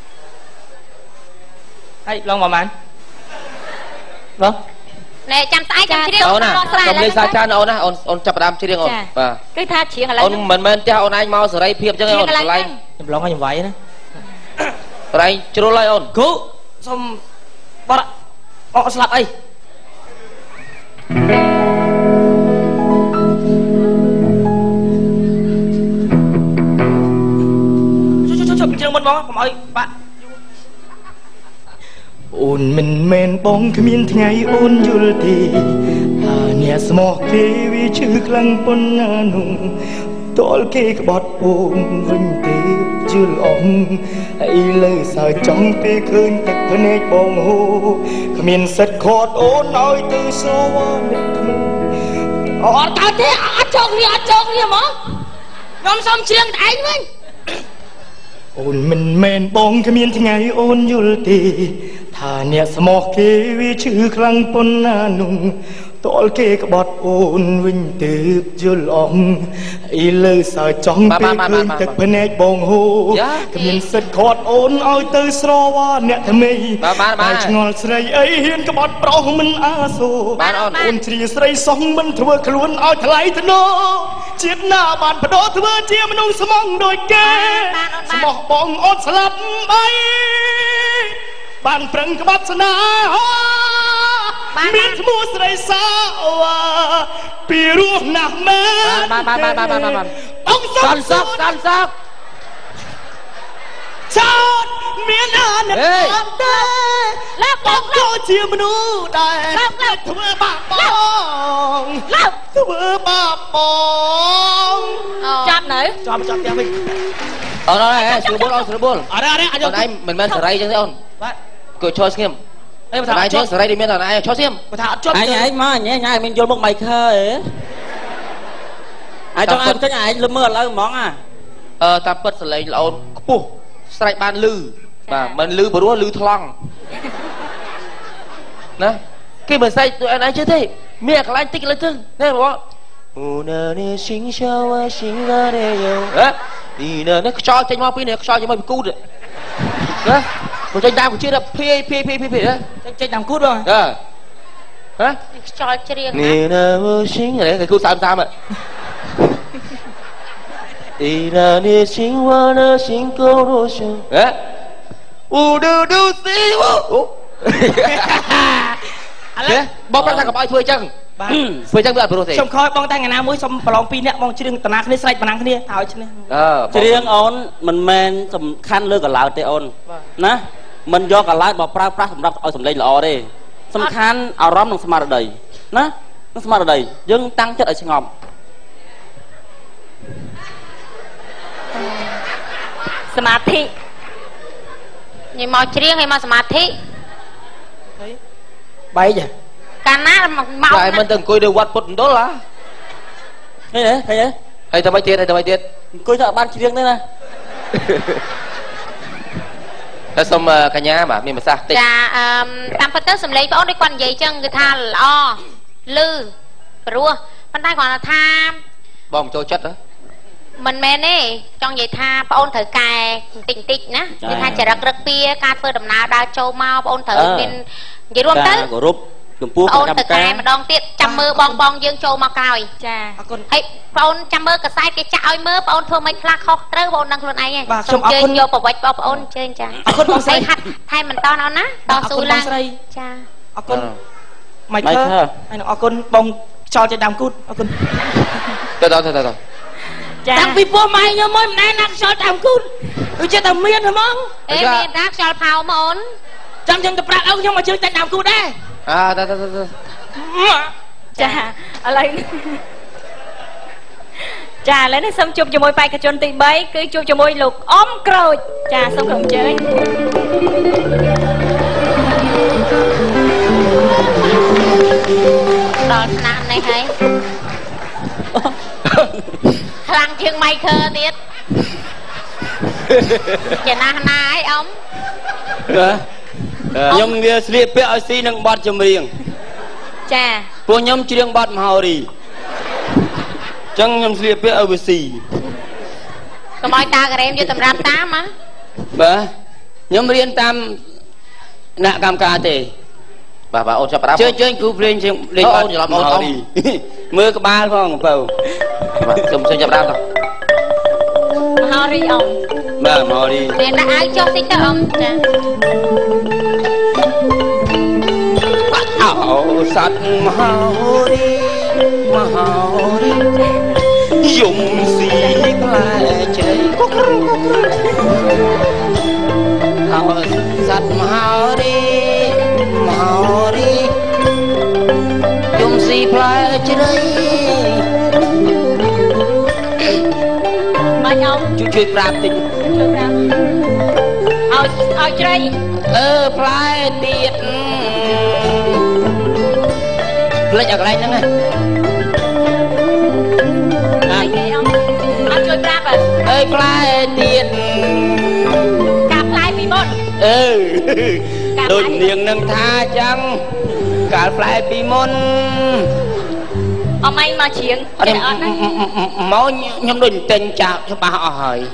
ហើយឡងប្រហែលបងណែចាំស្អែកចាំជ្រៀងអូនណាខ្ញុំលេងសាច្រើនអូនណាអូនអូនចាប់ដើមជ្រៀងអូនបាទគឺថាជ្រៀងឥឡូវអូនមិនមែនផ្ទះអូនឯងមកសេរីភាពចឹងអូនកន្លែងខ្ញុំឡងឲ្យខ្ញុំវាយណាកន្លែងជ្រុលឲ្យអូនគូសុំបរអត់ស្លាប់អីជុំជុំជុំមុនបងកុំឲ្យបាក់អូនមិនមែនបងគ្មានថ្ងៃអូនយល់ទេថាអ្នកស្មោះគេវាឈឺខ្លាំងប៉ុណ្ណានោះតលគេក្បត់អូនវិញទេជឿលអងឥឡូវសើចង់ពេលឃើញទឹកភ្នែកបងហូរគ្មានសិតខាត់អូនឲ្យទៅសវ៉ានឹកថ្មីអត់កើតទេអត់ចង់នេះអត់ចង់នេះហ្មងខ្ញុំសុំជ្រៀងតែឯងវិញអូនមិនមែនបងគ្មានថ្ងៃអូនយល់ទេថាអ្នកស្មោះគេវាឈឺខ្លាំងប៉ុណ្ណានោះតលគេក្បត់អូនវិញទើបយល់អងឥឡូវសើចង់ពេលឃើញទឹកភ្នែកបងហូរគ្មានសិតខាត់អូនឲ្យទៅស្រវ៉ាអ្នកថ្មីបានឆ្ងល់ស្រីអីហ៊ានក្បត់ប្រុសមិនអាសូរអូនជ្រាស្រីសោះមិនធ្វើខ្លួនឲ្យថ្លៃថ្នូរជាតិណាបានបដោធ្វើជាមនុស្សស្មងដូចគេស្មោះបងអូនស្លាប់អីបានប្រឹងក្បត់ស្នេហាមានឈ្មោះស្រីសាពីរោះណាស់មែនបានបានបានបានបានបានអង្គសុកសុកកាន់សុកចោតមានអាណិតអត់ទេឡាប់ឡាប់ក៏ជាមនុស្សដែរឡាប់ឡាប់ធ្វើបាបបងឡាប់ធ្វើបាបបងចាប់នៅចាប់ចាប់ផ្ទះវិញអូនអូនស្រួលអូនស្រួលអរអរអញឯងមិនមែនសេរីចឹងទេអូនបាទគួរឈរស្ងៀមអីបើថាអញសេរីនេះមានតែអញឈរស្ងៀមគាត់ថាអត់ជាប់អញឯងមកអញឯងមានយល់មុខមិនខើអញចង់ឲ្យចេញឯងលឹមមើលឥឡូវហ្មងអាអឺតាមពិតសលេងល្អអូនខ្ពស់ស្រែកបានលឺបាទមិនលឺព្រោះលឺថ្លង់ណាគេមិនស្រែកអញឯងជឿទេមានកន្លែងតិចលើទៅណែបងអូណានេះស៊ីងಶಾវស៊ីងណានេះយោហ៎ទីនេះខ្យល់ចេញមកពីនេះខ្យល់ចេញមកពីគូតណាមកចេញតាមគូជិះដល់ភីភីភីភីណាចេញតាមគូតបងហ៎ហ៎ខ្យល់ច្រៀងនេះណាស៊ីងនេះគេគូតាមតាមហ៎ទីនេះស៊ីងវ៉ាណាស៊ីងកូរ៉ូឈូហ៎អូឌូឌូស៊ីអូឥឡូវបងប្រាប់ថាកុំឲ្យធ្វើអញ្ចឹងបាទធ្វើអញ្ចឹងវាអត់ព្រោះទេខ្ញុំខ້ອຍបងតែថ្ងៃណាមួយសុំប្រឡងពីរនាក់បងច្រៀងតាណាគ្នាស្រែកប៉ុណ្ណឹងគ្នាឲ្យឈ្នះអឺច្រៀងអូនមិនមែនសំខាន់លើកន្លោតទេអូនណាមិនយកកន្លោតមកប្រើប្រាស់សម្រាប់ឲ្យសម្លេងល្អទេសំខាន់អារម្មណ៍និងស្មារតីណានិងស្មារតីយើងតាំងចិត្តឲ្យស្ងប់សមាធិញីមកច្រៀងឲ្យមកសមាធិបែកកាលណាមកតែមិនទៅអង្គុយនៅវត្តពុទ្ធមណ្ឌលហ៎ឃើញទេឃើញទេហើយទៅមិនទៀតហើយទៅមិនទៀតអង្គុយទៅអត់បានច្រៀងទេណាតែសុំកញ្ញាបាទមានប្រសាសន៍តិចចាអឺតាមពិតទៅសំឡេងបងអូនដូចគាត់និយាយចឹងគឺថាល្អលឺព្រោះប៉ុន្តែគាត់ថាបងចូលចិត្តហ៎មិនមែនទេចង់និយាយថាបងអូនត្រូវកែបន្តិចបន្តិចណានិយាយថាចរិតរឹកពីការធ្វើដំណើរដើរចូលមកបងអូនត្រូវមាននិយាយរួមទៅគោរពចំពោះបងអូនទៅកែម្ដងទៀតចាំមើលបងបងយើងចូលមកក្រោយចាអរគុណហើយបងអូនចាំមើលកសែតគេចាក់ឲ្យមើលបងអូនធ្វើមិនខ្លះខុសត្រូវបងអូនដឹងខ្លួនឯងហើយសូមជើញយកប្រវត្តិបងប្អូនជើញចាអរគុណបងស្រីហាត់ថែមបន្តអូនណាតស៊ូឡើងចាអរគុណម៉ៃឃើហើយអរគុណបងខ្យល់ចេញដើមគូតអរគុណទៅទៅទៅទៅចាតាំងពីពោះម៉ែខ្ញុំមិនណែណាខ្យល់ដើមគូតដូចជាតែមានហ្មងអេមានតាខ្យល់ផៅមកអូនចាំខ្ញុំទៅប្រាប់ឪខ្ញុំមកជើងចេញដើមគូតដែរអើទៅទៅទៅចាឥឡូវចាឥឡូវនេះសូមជួបជាមួយបេក្ខជនទីបីគឺជួបជាមួយលោកអ៊ំក្រូចចាសូមក្រុមជើញដល់ថ្នាក់នេះហើយខ្លាំងជាងម៉ៃឃើទៀតចេះណាស់ណាហើយអ៊ំខ្ញុំវាស្លៀកពាក់ឲ្យស៊ីនឹងបទចម្រៀងចាពួកខ្ញុំច្រៀងបទមហោរីអញ្ចឹងខ្ញុំស្លៀកពាក់ឲ្យវាស៊ីកុំឲ្យតាការ៉េមយកតម្រាប់តាមហ៎បាទខ្ញុំរៀនតាមគណៈកម្មការទេបាទបាទអូនចាប់ប្រាំជើញជើញគ្រូភ្លេងលេងអូនច្រឡំអូនអូនមើលក្បាលផងកំពៅបាទខ្ញុំជើញចាប់ប្រាំទៅមហោរីអ៊ំបាទមហោរីមានដាក់អាវចុះតិចទៅអ៊ំចាអូសត្វមហោរីមហោរីយំស៊ីផ្លែជ័យអូសត្វមហោរីមហោរីយំស៊ីផ្លែជ្រៃមកអ៊ំជួយជួយប្រាប់តិចជួយប្រាប់ឲ្យឲ្យជ្រៃអឺផ្លែទៀតផ្លេចឲ្យកន្លែងហ្នឹងណាអីគេអ៊ំអត់ជួយប្រាប់អើយផ្លែទៀតកាផ្លែពីមុនអឺដូចនាងនឹងថាចឹងកាលផ្លែពីមុនអមឯងមកច្រៀងចេះអត់ណាមកខ្ញុំដូចទិញចាក់ច្បាស់អស់ហើយ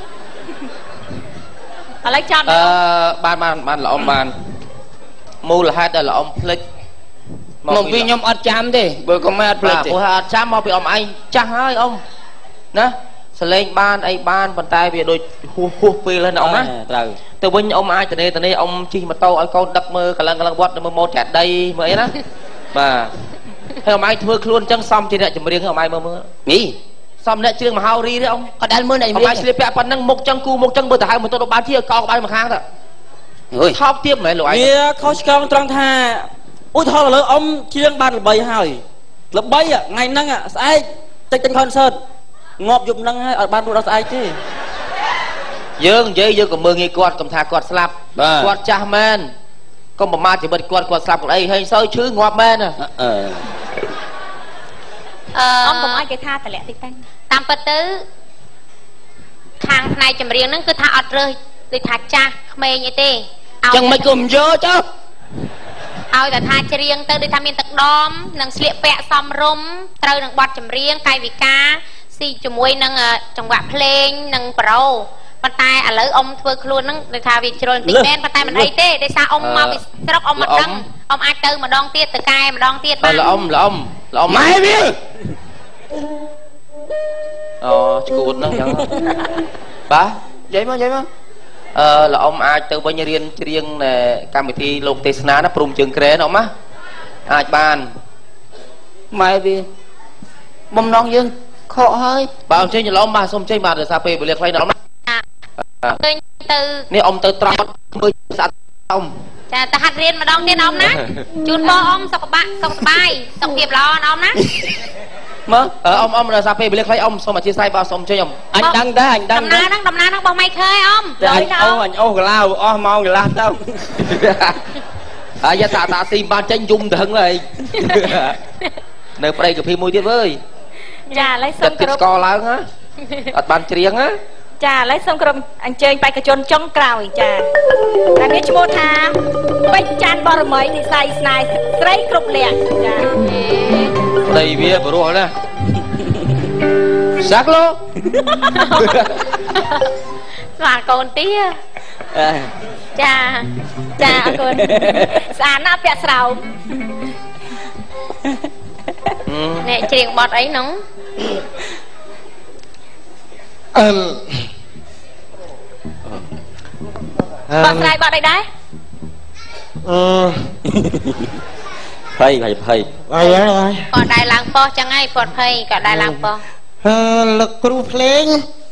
ឥឡូវចាំអឺបានបានបានល្អបានមូលហេតុដែលល្អភ្លេចមកពីខ្ញុំអត់ចាំទេបើក៏មិនអត់ភ្លេចទេព្រោះអត់ចាំមកពីអ៊ំឯងចាស់ហើយអ៊ំណាសលេងបានអីបានប៉ុន្តែវាដូចហួសហួសពេលហើយណាអ៊ំណាត្រូវទៅវិញអ៊ំអាចតនេតនេអ៊ំជិះម៉ូតូឲ្យកូនដឹកមើលកលឹងកលឹងវត្តមើលម៉ូតចាក់ដីមើលអីណាបាទហើយអ៊ំឯងធ្វើខ្លួនចឹងសមជាអ្នកចម្រៀងអ៊ំឯងមើលមើលនេះសមអ្នកច្រៀងមហោរីទេអ៊ំអត់ដែលមើលអ្នកចម្រៀងអ៊ំឯងស្លៀកពាក់ប៉ុណ្ណឹងមុខចឹងគូមុខចឹងមើលទៅហើយម៉ូតូដល់បានជាកោក្បាលមួយខាងទៅអើយថោកទៀតមែនលោកឯងវាខុសឆ្គងត្រង់ថាឧទាហរណ៍ឥឡូវអ៊ំច្រៀងបានល្បីហើយល្បីថ្ងៃហ្នឹងស្អែកតិចតិចខនសឺតងាប់យប់ហ្នឹងហើយអត់បានរត់ដល់ស្អែកទេយើងនិយាយយើងក៏មើលងាយគាត់កុំថាគាត់ស្លាប់គាត់ចាស់មែនកុំប្រមាថជីវិតគាត់គាត់ស្លាប់គាត់អីហើយសូវឈឺងាប់មែនអឺអឺអ៊ំកុំឲ្យគេថាតម្លាក់តិចទៅតាមពិតទៅខាងផ្នែកចម្រៀងហ្នឹងគឺថាអត់រើសដូចថាចាស់ក្មេងអីទេចឹងមិនគុំយកចុះឲ្យតែថាច្រៀងទៅដូចថាមានទឹកដមនិងស្លៀកពាក់សមរម្យត្រូវនឹងបទចម្រៀងកាយវិការស៊ីជាមួយនឹងចង្វាក់ភ្លេងនិងប្រូប៉ុន្តែឥឡូវអ៊ំធ្វើខ្លួនហ្នឹងដូចថាវាជ្រុលបន្តិចមែនប៉ុន្តែមិនអីទេដោយសារអ៊ំមកពីស្រុកអ៊ំមិនដឹងអ៊ំអាចទៅម្ដងទៀតទៅកែម្ដងទៀតបានល្អំល្អំល្អំម៉ែវាអូឈួតហ្នឹងចឹងបាទនិយាយមកនិយាយមកអឺល្អំអាចទៅវិញរៀនច្រៀងកម្មវិធីលោកទេសនាណាព្រមជើងក្រែនអ៊ំណាអាចបានម៉ែវាបំណងយើងខកហើយបើអ៊ំចេញច្រឡំបាទសូមចេញបាទដោយសារពេលវេលាខ្លីណាអ៊ំណាឃើញទៅនេះអ៊ំទៅត្រង់មើលស្អាតអ៊ំចាទៅហាត់រៀនម្ដងទៀតអ៊ំណាជូនបងអ៊ំសុខបាក់សុខសប្បាយសុខភាពល្អណាអ៊ំណាមើលអ៊ំអ៊ំដោយសារពេលវេលាខ្លីអ៊ំសូមអធិស្ឋានបាទសូមចេញអ៊ំអញដឹងដែរអញដឹងដំណើរហ្នឹងដំណើរហ្នឹងរបស់ម៉ៃឃើញអ៊ំអញអូអញអូកឡាវអស់ម៉ោងកន្លះទៅហើយតាតាស៊ីបានចេញយំទៅហឹងហើយនៅប្តីកាភីមួយទៀតអើយចាឥឡូវសូមគោរពស្កឡើងហ៎អត់បានច្រៀងហ៎ចាឥឡូវសូមក្រុមអញ្ជើញបេក្ខជនចុងក្រោយចាតែមានឈ្មោះថាពេជ្រច័ន្ទបរមីនិស័យស្នេហ៍ស្រីគ្រប់លក្ខចាប្តីវាបរោះណា Sắc luôn. Mà con tía. Cha, cha con. Sàn nó bẹt sầu. Nè chuyện bọt ấy nóng. Ừm. Bọt này bọt đây đấy. Ừ. Phây, phây, phây. Phây rồi. Còn đài làng po chẳng ai bọt phây, cả đài làng po. Lực cửu phléng.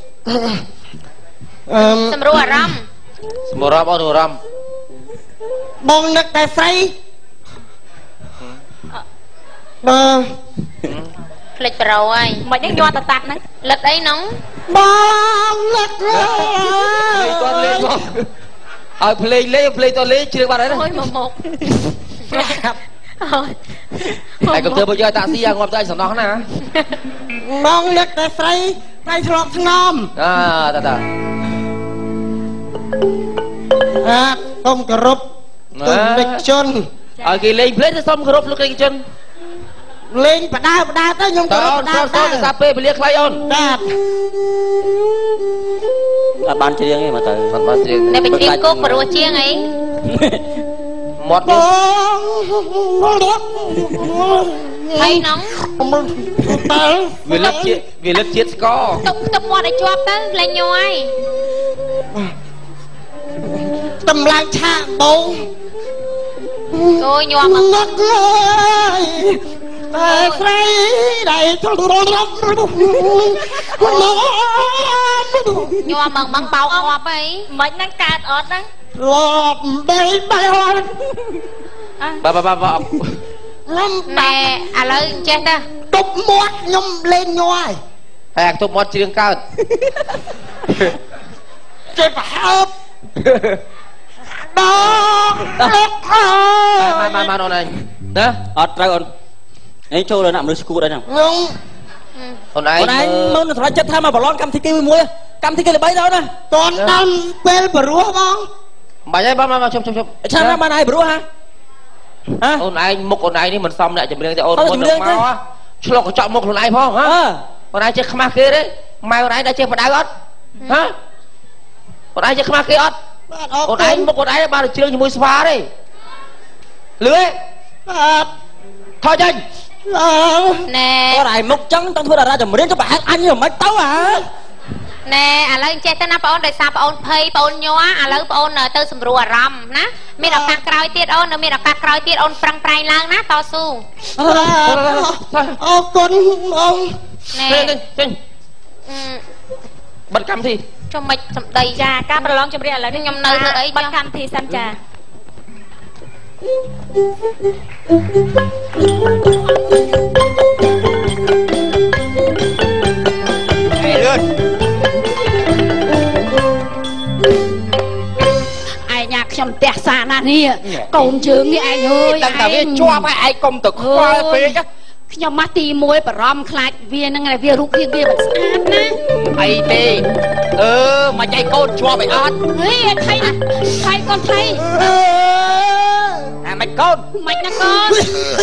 Sầm rùa râm. Sầm rùa râm, ô rùa râm. Bông nực tài say. Bơ. Lịch bầu ơi. Mày nhắc nhoa tạt tạt nè. Lịch ấy nóng. Bông nực Play toàn lên không. Ờ play lên, play toàn lên, chưa bạn đấy đâu. Ôi một một. Anh cầm thơ bây giờ tạ si à, ngọt tay sẵn đó nè. Bông nực tài say. Tay thọp thằng nôm. À, ta ta. À, tôm cà rụp. Tôm địch chân. Ờ kì lên play xong cà rụp lúc địch chân. Lên bà đau bà đau tới nhung cà rụp bà đau tới. Sao phê bà liếc khay ôn. Đạp. Là ban chiêng ấy mà tới. Ban chiêng. Này bà chiêng cốt bà rùa chiêng ấy. Một đi. Thấy nóng. Vì lớp chết, vì lớp chết có. Tục tục mọt để chọp tới lên nhoi. Tầm lang cha bông. Ôi nhòa mà. Ngất ơi. Tại phải đầy cho đồ lắm. Nhòa mà bằng bào ngọt ấy. Mình đang cạt ọt đó. Lọp đầy bay hồn. Bà bà bà bà. Nè, à lời chết đó. Tục mót nhung lên nhoi. Hẹn tục mót chiêng cao. Chết bà hợp. Đó. Mai mai mai này. Nè. Ọt ra ôn. Ấy cho là nằm nơi school đây nào. Không. Còn ai? Còn ai mơn phải chất tham mà bảo lon cam thi kia muối. Cam thi kia là bấy đâu nè. Còn đang quên bờ rúa không? Bà nhá ba ba chụp chụp chụp. Sao ra ban ai bữa hả? Hả? Ôn ai mục ôn ai đi mình xong lại chụp riêng thì ôn ôn được mau á. Cho nó chọn mục ôn ai phong hả? Ôn ai chơi khmer kia đấy. Mai ôn ai đã chơi vào đá gót. Hả? Ôn ai chơi khmer kia ót. Ôn ai mục ôn ai ba được chơi như mui spa đấy. Lưới. Thôi nhanh. Nè. Có đại mục trắng trong thua ra chồng riêng cho bạn anh rồi mấy tấu hả? Nè, à lời chết tên bà ôn đời sao bà ôn phây bà ôn nhóa, à lời bà ôn tới sầm rùa râm ná. Mình đọc các cõi tiết ôn, mình đọc các cõi tiết ôn prang prai lang ná to su. Ô con ông. Nè. Bật cam thì. Cho mịch chậm đầy ra, ca bà lon chậm riêng là nhom nơi thơ ấy. Bật cam thì xăm trà. Hey luôn. Ai nhạc trong tẹt xa nà nè. Cổng chướng đi anh ơi. Đang là viên cho phải ai công tục khoa phê chứ. ខ្ញុំមកទីមួយបារម្ភខ្លាចវានឹងវារូបភាពវាមិនស្អាតណាអីទេអឺមកចៃកូនជាប់ឲ្យអត់ហេថៃណាថៃកូនថៃអាមិនកូនមិនណាកូន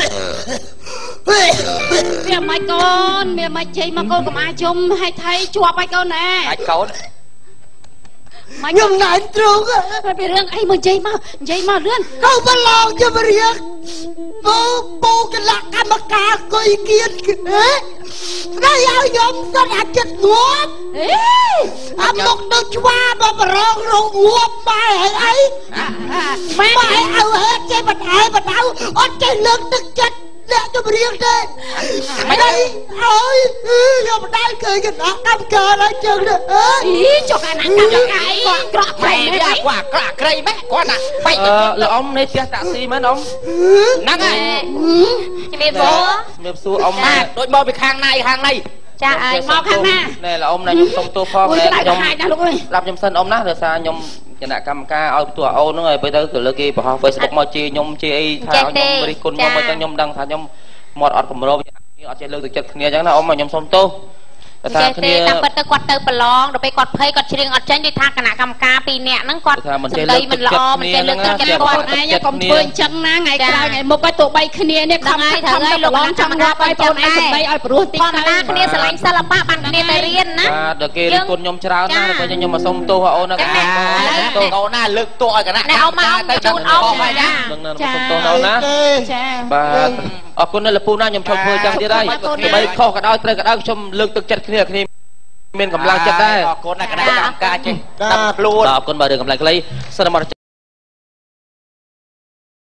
វាមិនកូនវាមិនជ័យមកកូនកុំអាជុំឲ្យថៃជាប់ឲ្យកូនណាអាចកូនខ្ញុំណែនត្រង់ពីរឿងអីមកនិយាយមកនិយាយមកលឿនកូនប្រឡងជម្រាបពូពូកលកម្មការគុយគៀនហ៎ស្ដីឲ្យខ្ញុំសត្វអាចិតងាប់ហេអាមកទៅឆ្វាបប្រឡងរងងាប់ម៉ែឲ្យអីម៉ែឲ្យហេតុចេះបដៅបដៅអត់ចេះលើកទឹកចិត្តអ្នកជម្រាបទេមិនអីអើយខ្ញុំបដៅឃើញគណៈកម្មការហើយជើងនេះអើយចុះគណៈកម្មការអីគាត់ក្រក់ប្រែមែនគាត់ក្រក់ក្រៃម៉ែគាត់ណាបែកអឺលោកអ៊ំនេះផ្ទះតាក់ស៊ីមែនអ៊ំហ្នឹងហើយជំរាបសួរជំរាបសួរអ៊ំដូចមកពីខាងណៃខាងណៃចាអើយមកខាងណាណែលោកអ៊ំណាខ្ញុំសុំទោសផងខ្ញុំខ្ញុំรับខ្ញុំសិនអ៊ំណាដោយសារខ្ញុំគណៈកម្មការឲ្យតួអូនហ្នឹងហើយពេលទៅគឺលើគេបង្ហោះ Facebook មកជេរខ្ញុំជេរអីថាខ្ញុំរិះគន់ខ្ញុំមកចឹងខ្ញុំដឹងថាខ្ញុំមាត់អត់កម្រោបអត់ចេះលើកទឹកចិត្តគ្នាចឹងណាអ៊ំខ្ញុំសុំទោសថាគ្នាតាមពិតទៅគាត់ទៅប្រឡងដល់ពេលគាត់ភ័យគាត់ច្រៀងអត់ចាញ់ដូចថាគណៈកម្មការពីរនាក់ហ្នឹងគាត់សម្ដីមិនល្អមិនចេះលើកទឹកចិត្តគាត់ឯងកុំធ្វើអញ្ចឹងណាថ្ងៃក្រោយថ្ងៃមុខឲ្យទោះបីគ្នានេះខំខំទៅប្រឡងចង់រាប់ឲ្យបងឯងសម្ដីឲ្យព្រោះតិចទៅធម្មតាគ្នាស្រឡាញ់សិល្បៈបានគ្នាទៅរៀនណាបាទដល់គេរិះគន់ខ្ញុំច្រើនណាស់ដល់ខ្ញុំមកសុំទោសអូនណាទោសអូនណាលើកទោសឲ្យគណៈកម្មការទៅជូនអោបហើយណាសុំទោសអូនណាចាបាទអរគុណនៅលពូណាខ្ញុំឈប់ធ្វើចឹងទៀតហើយបីខុសក៏ដោយត្រូវក៏ដោយខ្ញុំលើកទឹកចិត្តគ្នាគ្នាមានកម្លាំងចិត្តដែរអរគុណណាគណៈកម្មការចេះតាមខ្លួនអរគុណបើរឿងកម្លាំងខ្លីសិនមក